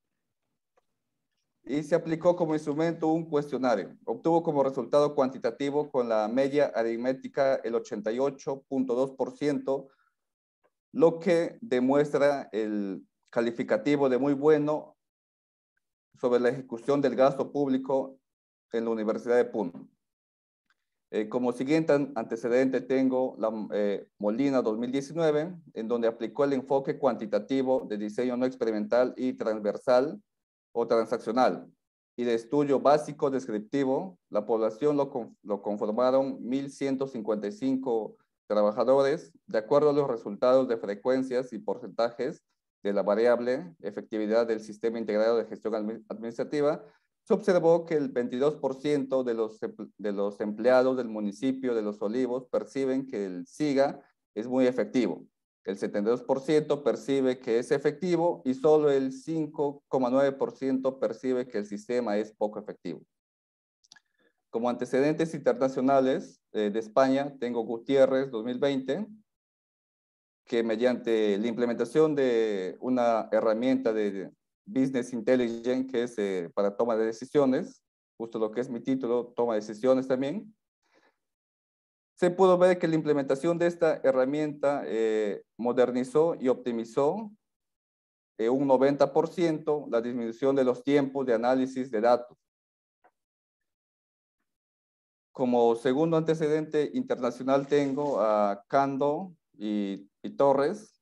Y se aplicó como instrumento un cuestionario. Obtuvo como resultado cuantitativo con la media aritmética el ochenta y ocho punto dos por ciento, lo que demuestra el calificativo de muy bueno sobre la ejecución del gasto público en la Universidad de Puno. Eh, como siguiente antecedente tengo la eh, Molina dos mil diecinueve, en donde aplicó el enfoque cuantitativo de diseño no experimental y transversal o transaccional, y de estudio básico descriptivo. La población lo, con, lo conformaron mil ciento cincuenta y cinco trabajadores, de acuerdo a los resultados de frecuencias y porcentajes de la variable efectividad del Sistema Integrado de Gestión Administrativa. Se observó que el veintidós por ciento de los, de los empleados del municipio de Los Olivos perciben que el SIGA es muy efectivo. El setenta y dos por ciento percibe que es efectivo y solo el cinco coma nueve por ciento percibe que el sistema es poco efectivo. Como antecedentes internacionales eh, de España, tengo Gutiérrez dos mil veinte, que mediante la implementación de una herramienta de Business Intelligence, que es eh, para toma de decisiones, justo lo que es mi título, toma de decisiones también, se pudo ver que la implementación de esta herramienta eh, modernizó y optimizó eh, un noventa por ciento la disminución de los tiempos de análisis de datos. Como segundo antecedente internacional tengo a Cando y, y Torres,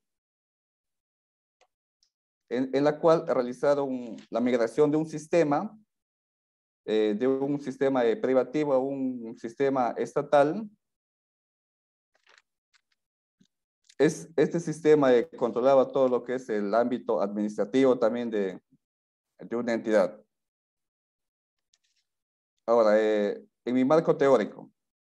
en, en la cual realizaron la migración de un sistema, eh, de un sistema eh, privativo a un sistema estatal. Es, este sistema eh, controlaba todo lo que es el ámbito administrativo también de, de una entidad. Ahora, eh, en mi marco teórico,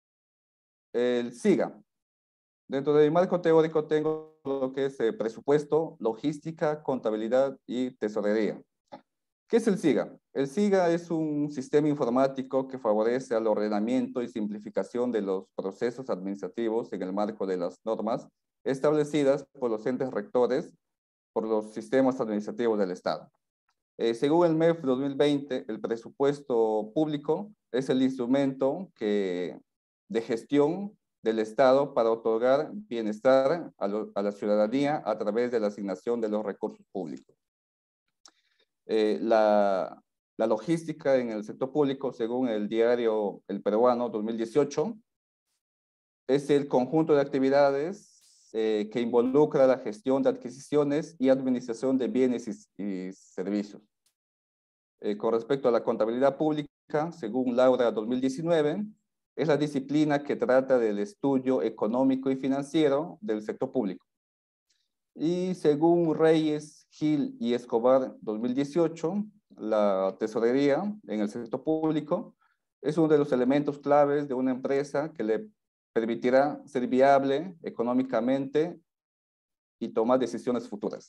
el SIGA. Dentro de mi marco teórico tengo lo que es eh, presupuesto, logística, contabilidad y tesorería. ¿Qué es el SIGA? El SIGA es un sistema informático que favorece al ordenamiento y simplificación de los procesos administrativos en el marco de las normas establecidas por los entes rectores por los sistemas administrativos del Estado. Eh, según el M E F dos mil veinte, el presupuesto público es el instrumento que, de gestión del Estado para otorgar bienestar a, lo, a la ciudadanía a través de la asignación de los recursos públicos. Eh, la, la logística en el sector público, según el diario El Peruano dos mil dieciocho, es el conjunto de actividades eh, que involucra la gestión de adquisiciones y administración de bienes y, y servicios. Eh, con respecto a la contabilidad pública, según Laura dos mil diecinueve, es la disciplina que trata del estudio económico y financiero del sector público. Y según Reyes, Gil y Escobar dos mil dieciocho, la tesorería en el sector público es uno de los elementos claves de una empresa que le permitirá ser viable económicamente y tomar decisiones futuras.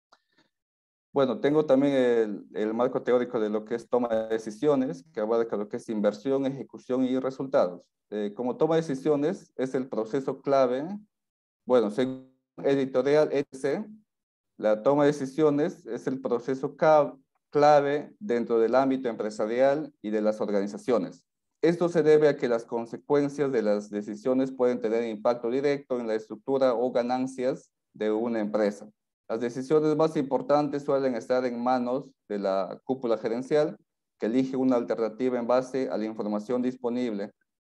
Bueno, tengo también el, el marco teórico de lo que es toma de decisiones, que abarca lo que es inversión, ejecución y resultados. Eh, como toma de decisiones es el proceso clave, bueno, según editorial E T C, la toma de decisiones es el proceso clave dentro del ámbito empresarial y de las organizaciones. Esto se debe a que las consecuencias de las decisiones pueden tener impacto directo en la estructura o ganancias de una empresa. Las decisiones más importantes suelen estar en manos de la cúpula gerencial, que elige una alternativa en base a la información disponible.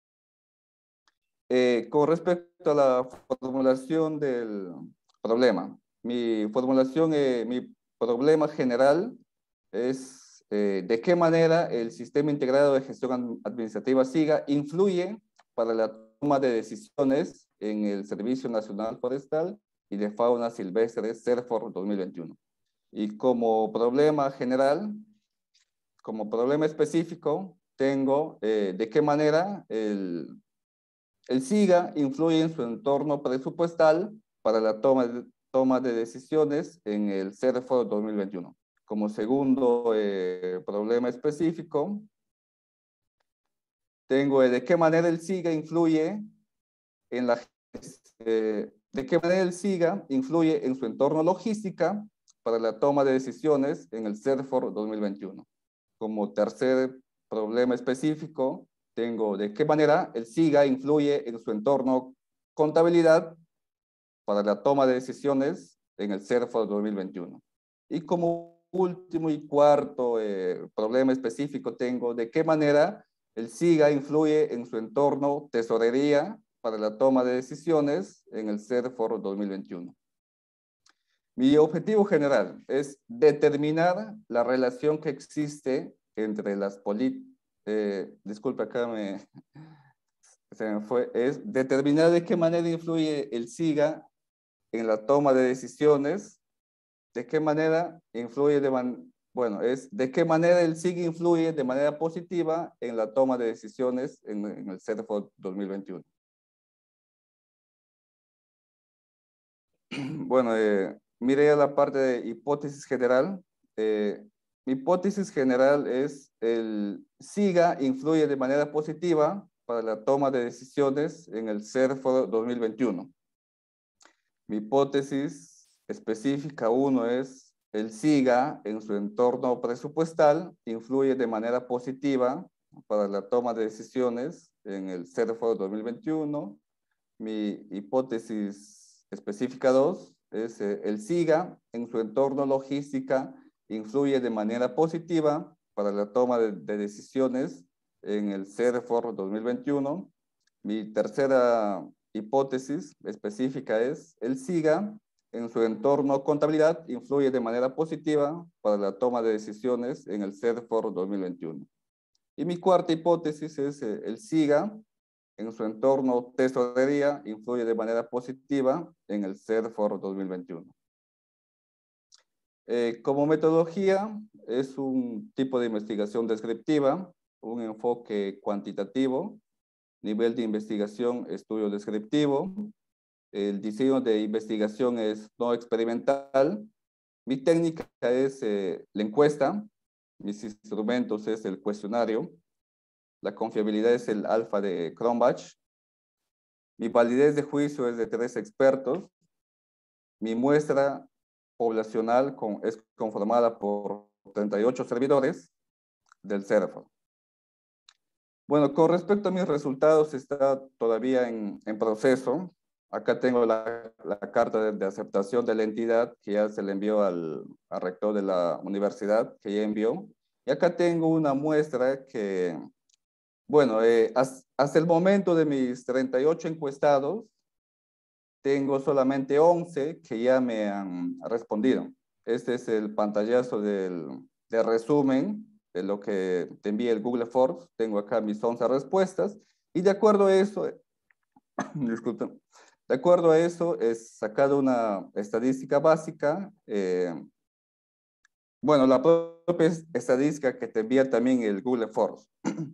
Eh, con respecto a la formulación del problema, mi formulación, eh, mi problema general es eh, de qué manera el Sistema Integrado de Gestión Administrativa SIGA influye para la toma de decisiones en el Servicio Nacional Forestal y de Fauna Silvestre SERFOR dos mil veintiuno. Y como problema general, como problema específico, tengo eh, de qué manera el, el SIGA influye en su entorno presupuestal para la toma de, toma de decisiones en el SERFOR dos mil veintiuno. Como segundo eh, problema específico, tengo eh, de qué manera el SIGA influye en la eh, de qué manera el SIGA influye en su entorno logística para la toma de decisiones en el SERFOR dos mil veintiuno. Como tercer problema específico, tengo de qué manera el SIGA influye en su entorno contabilidad para la toma de decisiones en el SERFOR dos mil veintiuno. Y como último y cuarto eh, problema específico tengo de qué manera el SIGA influye en su entorno tesorería para la toma de decisiones en el SERFOR dos mil veintiuno. Mi objetivo general es determinar la relación que existe entre las políticas, eh, disculpe acá me, se me fue, es determinar de qué manera influye el SIGA en la toma de decisiones, de qué manera influye de man, bueno, es de qué manera el SIGA influye de manera positiva en la toma de decisiones en, en el SERFOR dos mil veintiuno. Bueno, eh, mire a la parte de hipótesis general. Eh, mi hipótesis general es el SIGA influye de manera positiva para la toma de decisiones en el SERFOR dos mil veintiuno. Mi hipótesis específica uno es el SIGA en su entorno presupuestal influye de manera positiva para la toma de decisiones en el SERFOR dos mil veintiuno. Mi hipótesis específica dos es eh, el SIGA en su entorno logística influye de manera positiva para la toma de, de decisiones en el CEDEFOR dos mil veintiuno. Mi tercera hipótesis específica es: el SIGA en su entorno contabilidad influye de manera positiva para la toma de decisiones en el CEDEFOR dos mil veintiuno. Y mi cuarta hipótesis es: eh, el SIGA en su entorno tesorería influye de manera positiva en el CEDEFOR dos mil veintiuno. Eh, como metodología, es un tipo de investigación descriptiva, un enfoque cuantitativo, nivel de investigación, estudio descriptivo. El diseño de investigación es no experimental. Mi técnica es eh, la encuesta. Mis instrumentos es el cuestionario. La confiabilidad es el alfa de Cronbach. Mi validez de juicio es de tres expertos. Mi muestra poblacional con, es conformada por treinta y ocho servidores del CEDEFOR. Bueno, con respecto a mis resultados, está todavía en, en proceso. Acá tengo la, la carta de, de aceptación de la entidad que ya se le envió al, al rector de la universidad, que ya envió. Y acá tengo una muestra que, bueno, eh, hasta, hasta el momento de mis treinta y ocho encuestados, tengo solamente once que ya me han respondido. Este es el pantallazo del, del resumen de lo que te envía el Google Forms. Tengo acá mis once respuestas. Y de acuerdo a eso, disculpen, de acuerdo a eso es sacado una estadística básica. Eh, bueno, la propia estadística que te envía también el Google Forms.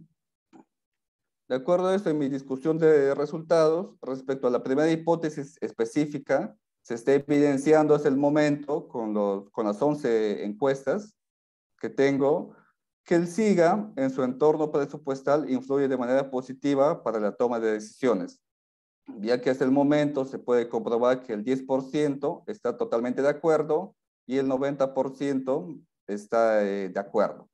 De acuerdo a esto, en mi discusión de resultados, respecto a la primera hipótesis específica, se está evidenciando hasta el momento, con, los, con las once encuestas que tengo, que el SIGA en su entorno presupuestal influye de manera positiva para la toma de decisiones, ya que hasta el momento se puede comprobar que el diez por ciento está totalmente de acuerdo y el noventa por ciento está eh, de acuerdo.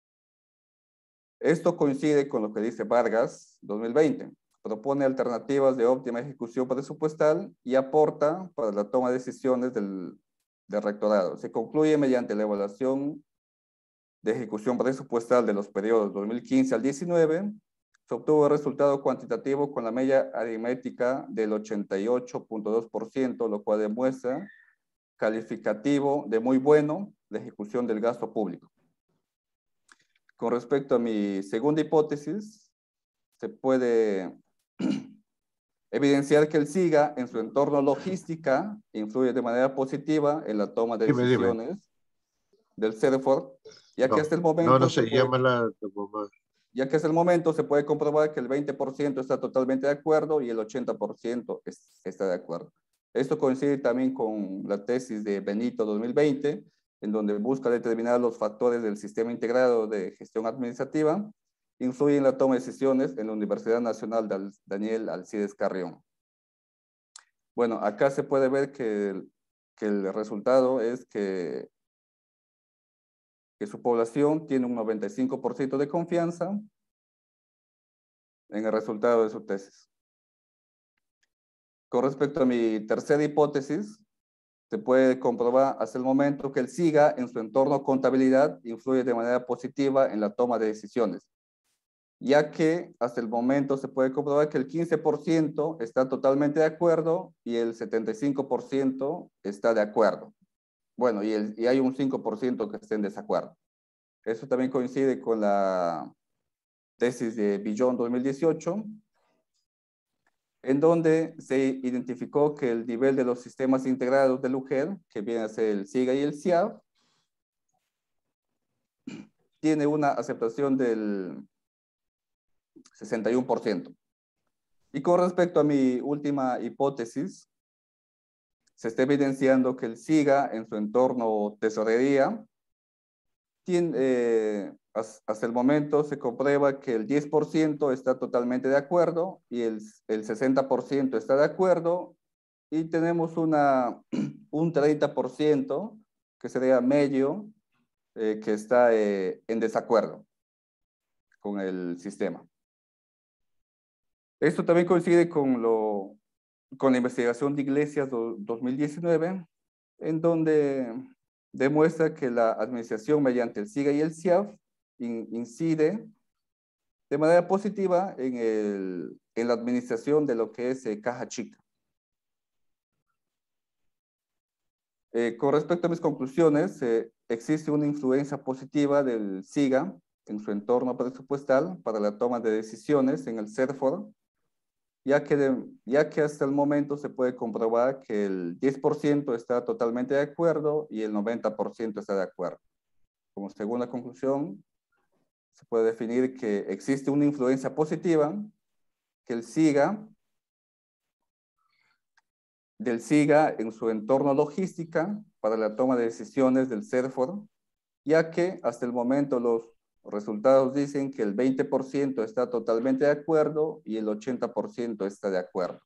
Esto coincide con lo que dice Vargas dos mil veinte. Propone alternativas de óptima ejecución presupuestal y aporta para la toma de decisiones del, del rectorado. Se concluye mediante la evaluación de ejecución presupuestal de los periodos dos mil quince al diecinueve. Se obtuvo el resultado cuantitativo con la media aritmética del ochenta y ocho punto dos por ciento, lo cual demuestra calificativo de muy bueno de ejecución del gasto público. Con respecto a mi segunda hipótesis, se puede evidenciar que el SIGA en su entorno logística influye de manera positiva en la toma de Dime, decisiones dime. del CEDEFOR, ya No, que hasta el momento no, no se se puede, llama la mamá. ya que hasta el momento se puede comprobar que el veinte por ciento está totalmente de acuerdo y el ochenta por ciento es, está de acuerdo. Esto coincide también con la tesis de Benito dos mil veinte, en donde busca determinar los factores del sistema integrado de gestión administrativa, influye en la toma de decisiones en la Universidad Nacional de Daniel Alcides Carrión. Bueno, acá se puede ver que el, que el resultado es que, que su población tiene un noventa y cinco por ciento de confianza en el resultado de su tesis. Con respecto a mi tercera hipótesis, se puede comprobar hasta el momento que el SIGA en su entorno contabilidad influye de manera positiva en la toma de decisiones, ya que hasta el momento se puede comprobar que el quince por ciento está totalmente de acuerdo y el setenta y cinco por ciento está de acuerdo. Bueno, y, el, y hay un cinco por ciento que está en desacuerdo. Eso también coincide con la tesis de Billón dos mil dieciocho, en donde se identificó que el nivel de los sistemas integrados del U G E R, que viene a ser el SIGA y el S I A F, tiene una aceptación del sesenta y uno por ciento. Y con respecto a mi última hipótesis, se está evidenciando que el SIGA en su entorno tesorería, tiene, eh, hasta el momento se comprueba que el diez por ciento está totalmente de acuerdo y el, el sesenta por ciento está de acuerdo, y tenemos una, un treinta por ciento que sería medio, eh, que está eh, en desacuerdo con el sistema. Esto también coincide con, lo, con la investigación de Iglesias dos mil diecinueve, en donde demuestra que la administración mediante el SIGA y el S I A F in, incide de manera positiva en, el, en la administración de lo que es eh, caja chica. Eh, con respecto a mis conclusiones, eh, existe una influencia positiva del SIGA en su entorno presupuestal para la toma de decisiones en el CERFOR, ya que, de, ya que hasta el momento se puede comprobar que el diez por ciento está totalmente de acuerdo y el noventa por ciento está de acuerdo. Como segunda conclusión, se puede definir que existe una influencia positiva, que el SIGA, del SIGA en su entorno logística para la toma de decisiones del CERFOR, ya que hasta el momento los resultados dicen que el veinte por ciento está totalmente de acuerdo y el ochenta por ciento está de acuerdo.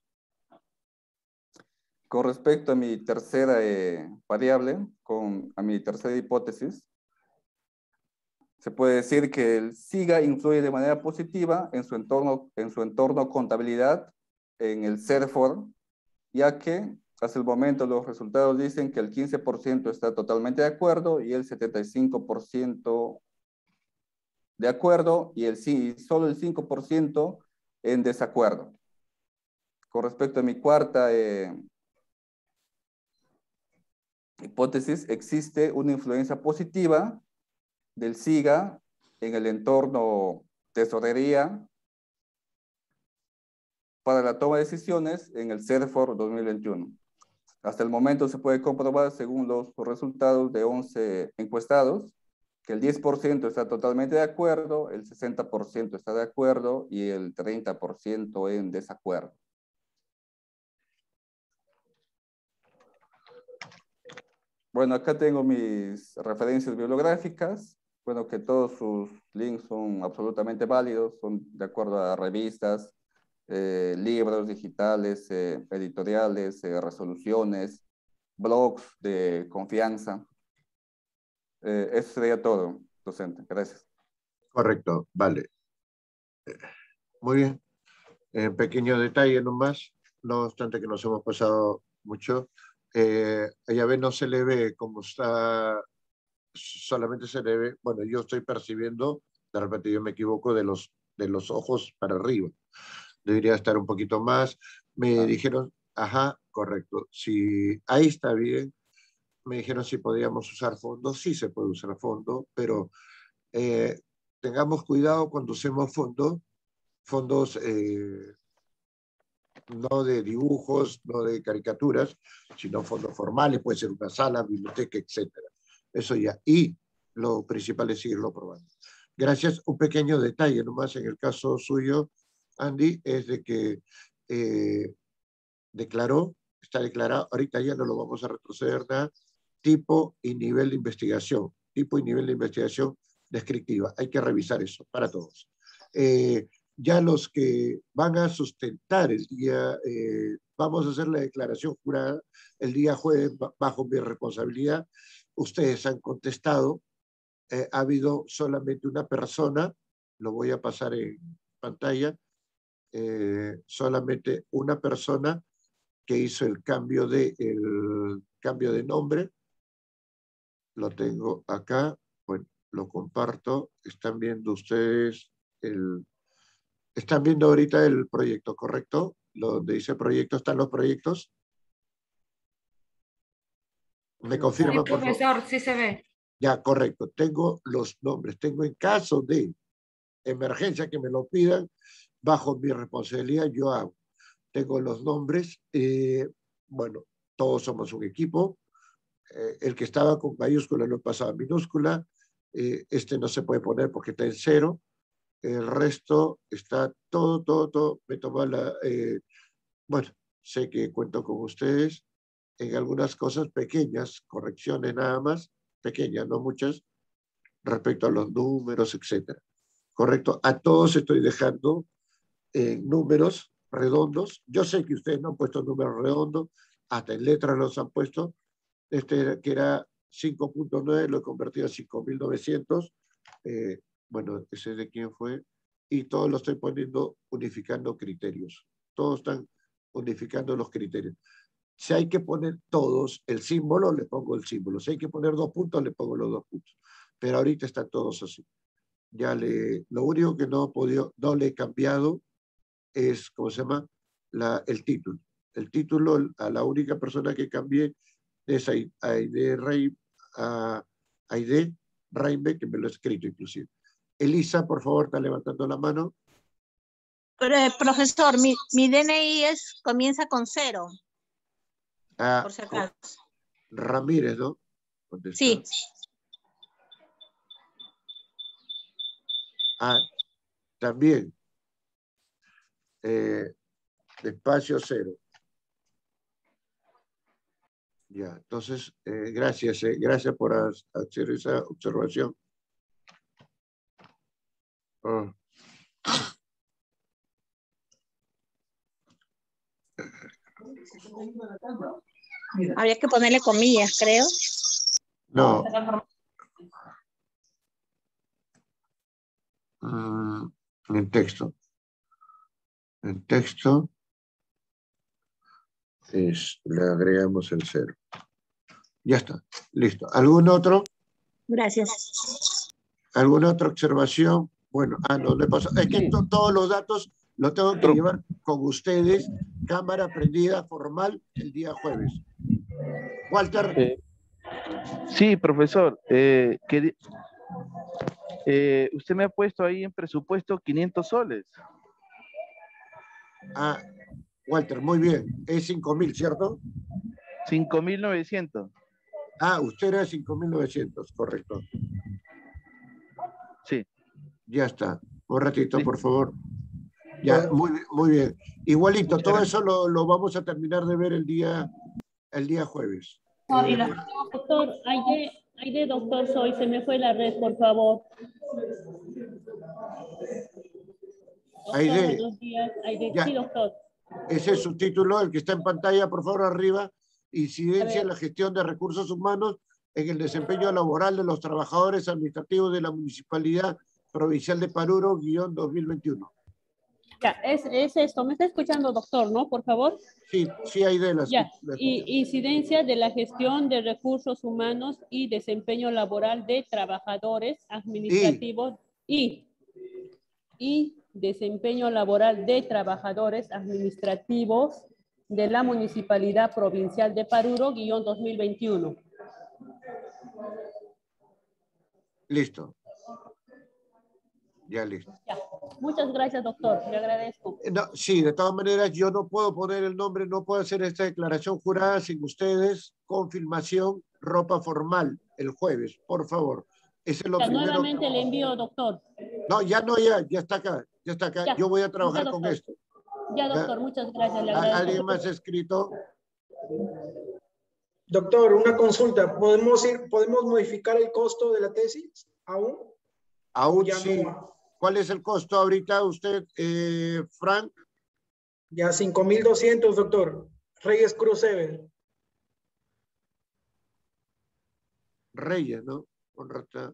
Con respecto a mi tercera eh, variable, con, a mi tercera hipótesis, se puede decir que el SIGA influye de manera positiva en su entorno, en su entorno contabilidad, en el CERFOR, ya que hasta el momento los resultados dicen que el quince por ciento está totalmente de acuerdo y el setenta y cinco por ciento de acuerdo y el, solo el cinco por ciento en desacuerdo. Con respecto a mi cuarta eh, hipótesis, existe una influencia positiva del SIGA en el entorno tesorería para la toma de decisiones en el CERFOR dos mil veintiuno. Hasta el momento se puede comprobar, según los resultados de once encuestados, que el diez por ciento está totalmente de acuerdo, el sesenta por ciento está de acuerdo y el treinta por ciento en desacuerdo. Bueno, acá tengo mis referencias bibliográficas. Bueno, que todos sus links son absolutamente válidos, son de acuerdo a revistas, eh, libros digitales, eh, editoriales, eh, resoluciones, blogs de confianza. Eh, eso sería todo, docente. Gracias. Correcto, vale. Muy bien. Eh, pequeño detalle nomás, no obstante que nos hemos pasado mucho. Eh, a ver, no se le ve como está, solamente se le ve, bueno, yo estoy percibiendo, de repente yo me equivoco, de los, de los ojos para arriba. Debería estar un poquito más. Me ah. dijeron, ajá, correcto. Si ahí está bien. Me dijeron si podíamos usar fondos. Sí se puede usar fondo, pero eh, tengamos cuidado cuando usemos fondos, fondos eh, no de dibujos, no de caricaturas, sino fondos formales, puede ser una sala, biblioteca, etcétera. Eso ya. Y lo principal es seguirlo probando. Gracias. Un pequeño detalle nomás en el caso suyo, Andy, es de que eh, declaró, está declarado, ahorita ya no lo vamos a retroceder nada, tipo y nivel de investigación, tipo y nivel de investigación descriptiva. Hay que revisar eso para todos. Eh, ya los que van a sustentar el día, eh, vamos a hacer la declaración jurada el día jueves bajo mi responsabilidad. Ustedes han contestado, eh, ha habido solamente una persona, lo voy a pasar en pantalla, eh, solamente una persona que hizo el cambio de, el cambio de nombre. Lo tengo acá, bueno, lo comparto. Están viendo ustedes el... Están viendo ahorita el proyecto, ¿correcto? Donde dice proyecto, ¿están los proyectos? ¿Me confirman, sí, profesor, sí se ve. Ya, correcto. Tengo los nombres. Tengo en caso de emergencia que me lo pidan, bajo mi responsabilidad yo hago. Tengo los nombres. Eh, bueno, todos somos un equipo. Eh, el que estaba con mayúscula lo he pasado a minúscula. Eh, este no se puede poner porque está en cero. El resto está todo, todo, todo. Me tomó la... Eh, bueno, sé que cuento con ustedes en algunas cosas pequeñas, correcciones nada más, pequeñas, no muchas, respecto a los números, etcétera. Correcto. A todos estoy dejando eh, números redondos. Yo sé que ustedes no han puesto números redondos, hasta en letras los han puesto. Este que era cinco punto nueve, lo he convertido a cinco mil novecientos. Eh, bueno, ese de quién fue. Y todos lo estoy poniendo, unificando criterios. Todos están unificando los criterios. Si hay que poner todos el símbolo, le pongo el símbolo. Si hay que poner dos puntos, le pongo los dos puntos. Pero ahorita están todos así. Ya le, lo único que no, he podido, no le he cambiado es, ¿cómo se llama? La, el título. El título, a la única persona que cambié es a Aide Rey, a Aide Raime, que me lo ha escrito inclusive. Elisa, por favor, está levantando la mano. Pero, eh, profesor, mi, mi D N I es, comienza con cero, Ah, por si acaso. Ramírez, ¿no? ¿Dónde está? Sí. Ah, también. Eh, espacio cero. Ya, entonces, eh, gracias, eh, gracias por hacer esa observación. Oh. Habría que ponerle comillas, creo. No. Mm, en texto. En texto es, le agregamos el cero. Ya está, listo. ¿Algún otro? Gracias. ¿Alguna otra observación? Bueno, ah, no, le paso. Es que to, todos los datos los tengo que llevar con ustedes. Cámara prendida formal el día jueves. Walter. Eh, sí, profesor. Eh, que, eh, usted me ha puesto ahí en presupuesto quinientos soles. Ah, Walter, muy bien. Es cinco mil, ¿cierto? cinco mil novecientos. Ah, usted era cinco mil novecientos, correcto. Sí. Ya está. Un ratito, sí, por favor. Ya, muy, muy bien. Igualito, Muchas todo gracias. Eso lo, lo vamos a terminar de ver el día, el día jueves. No, eh, la... Doctor, hay de, hay de doctor Soy, se me fue la red, por favor. Hay de, buenos días. Hay de, ya. Sí, doctor. Ese es su título, el que está en pantalla, por favor, arriba. Incidencia en la gestión de recursos humanos en el desempeño laboral de los trabajadores administrativos de la Municipalidad Provincial de Paruro, guión dos mil veintiuno. Ya, es, es esto. ¿Me está escuchando, doctor, no? Por favor. Sí, sí hay de las... Ya, y, incidencia de la gestión de recursos humanos y desempeño laboral de trabajadores administrativos y, y desempeño laboral de trabajadores administrativos de la Municipalidad Provincial de Paruro, guión dos mil veintiuno. Listo. Ya listo. Ya. Muchas gracias, doctor. Le agradezco. No, sí, de todas maneras, yo no puedo poner el nombre, no puedo hacer esta declaración jurada sin ustedes. Confirmación, ropa formal, el jueves, por favor. Ese es lo ya, primero. Nuevamente le envío, doctor. No, ya no, ya, ya está acá, ya está acá. Ya, yo voy a trabajar ya, con esto. Ya, doctor, ¿Ya? Muchas gracias. Le agradezco. ¿Alguien más ha escrito? Doctor, una consulta. ¿Podemos ir, podemos modificar el costo de la tesis aún? Aún sí. No? ¿Cuál es el costo ahorita usted, eh, Frank? Ya cinco mil doscientos, doctor. Reyes Cruz Evel. Reyes, ¿no? Con rata.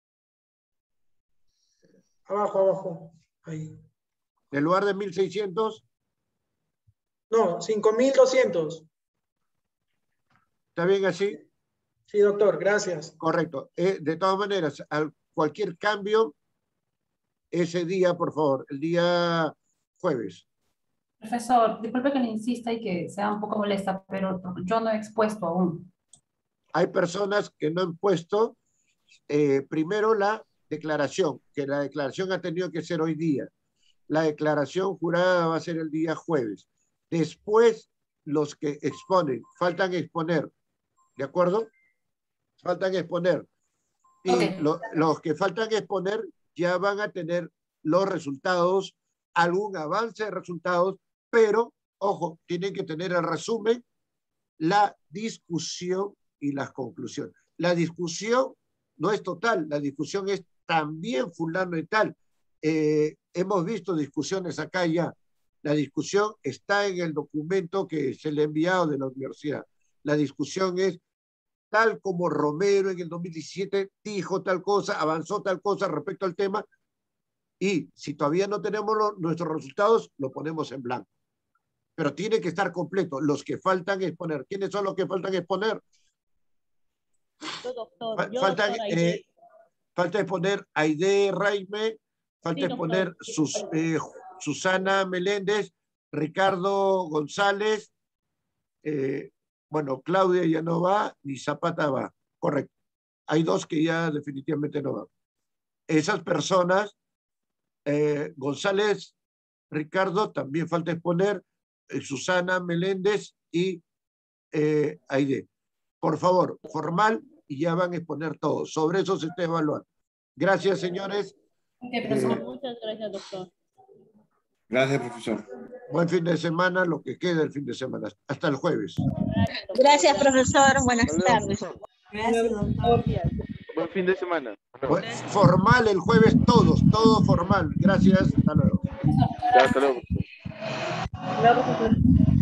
Abajo, abajo. Ahí. ¿En lugar de mil seiscientos? No, cinco mil doscientos. ¿Está bien así? Sí, doctor, gracias. Correcto. Eh, de todas maneras, al, cualquier cambio, ese día, por favor, el día jueves. Profesor, disculpe que le insista y que sea un poco molesta, pero yo no he expuesto aún. Hay personas que no han puesto eh, primero la declaración, que la declaración ha tenido que ser hoy día. La declaración jurada va a ser el día jueves. Después, los que exponen, faltan exponer, ¿de acuerdo? Faltan exponer. Y okay. lo, los que faltan exponer ya van a tener los resultados, algún avance de resultados, pero, ojo, tienen que tener el resumen, la discusión y las conclusiones. La discusión no es total, la discusión es también fulano y tal. Eh, hemos visto discusiones acá ya. La discusión está en el documento que se le ha enviado de la universidad. La discusión es tal como Romero en el dos mil diecisiete dijo tal cosa, avanzó tal cosa respecto al tema, y si todavía no tenemos lo, nuestros resultados, lo ponemos en blanco. Pero tiene que estar completo. Los que faltan exponer. ¿Quiénes son los que faltan exponer? Yo, doctor. Yo, faltan, doctor, eh, Falta exponer Aide Raime, falta Sí, exponer doctor. Sus, eh, Susana Meléndez, Ricardo González, eh, bueno, Claudia ya no va, ni Zapata va, correcto. Hay dos que ya definitivamente no van. Esas personas, eh, González, Ricardo, también falta exponer, eh, Susana Meléndez y eh, Aide. Por favor, formal, y ya van a exponer todos. Sobre eso se está evaluando. Gracias, señores. Ok, profesor. Eh, Muchas gracias, doctor. Gracias, profesor. Buen fin de semana, lo que queda el fin de semana. Hasta el jueves. Gracias, profesor. Buenas tardes. Gracias, doctor. Buen fin de semana. Buen- Formal el jueves, todos, todo formal. Gracias, hasta luego. Ya, hasta luego. Luego, profesor.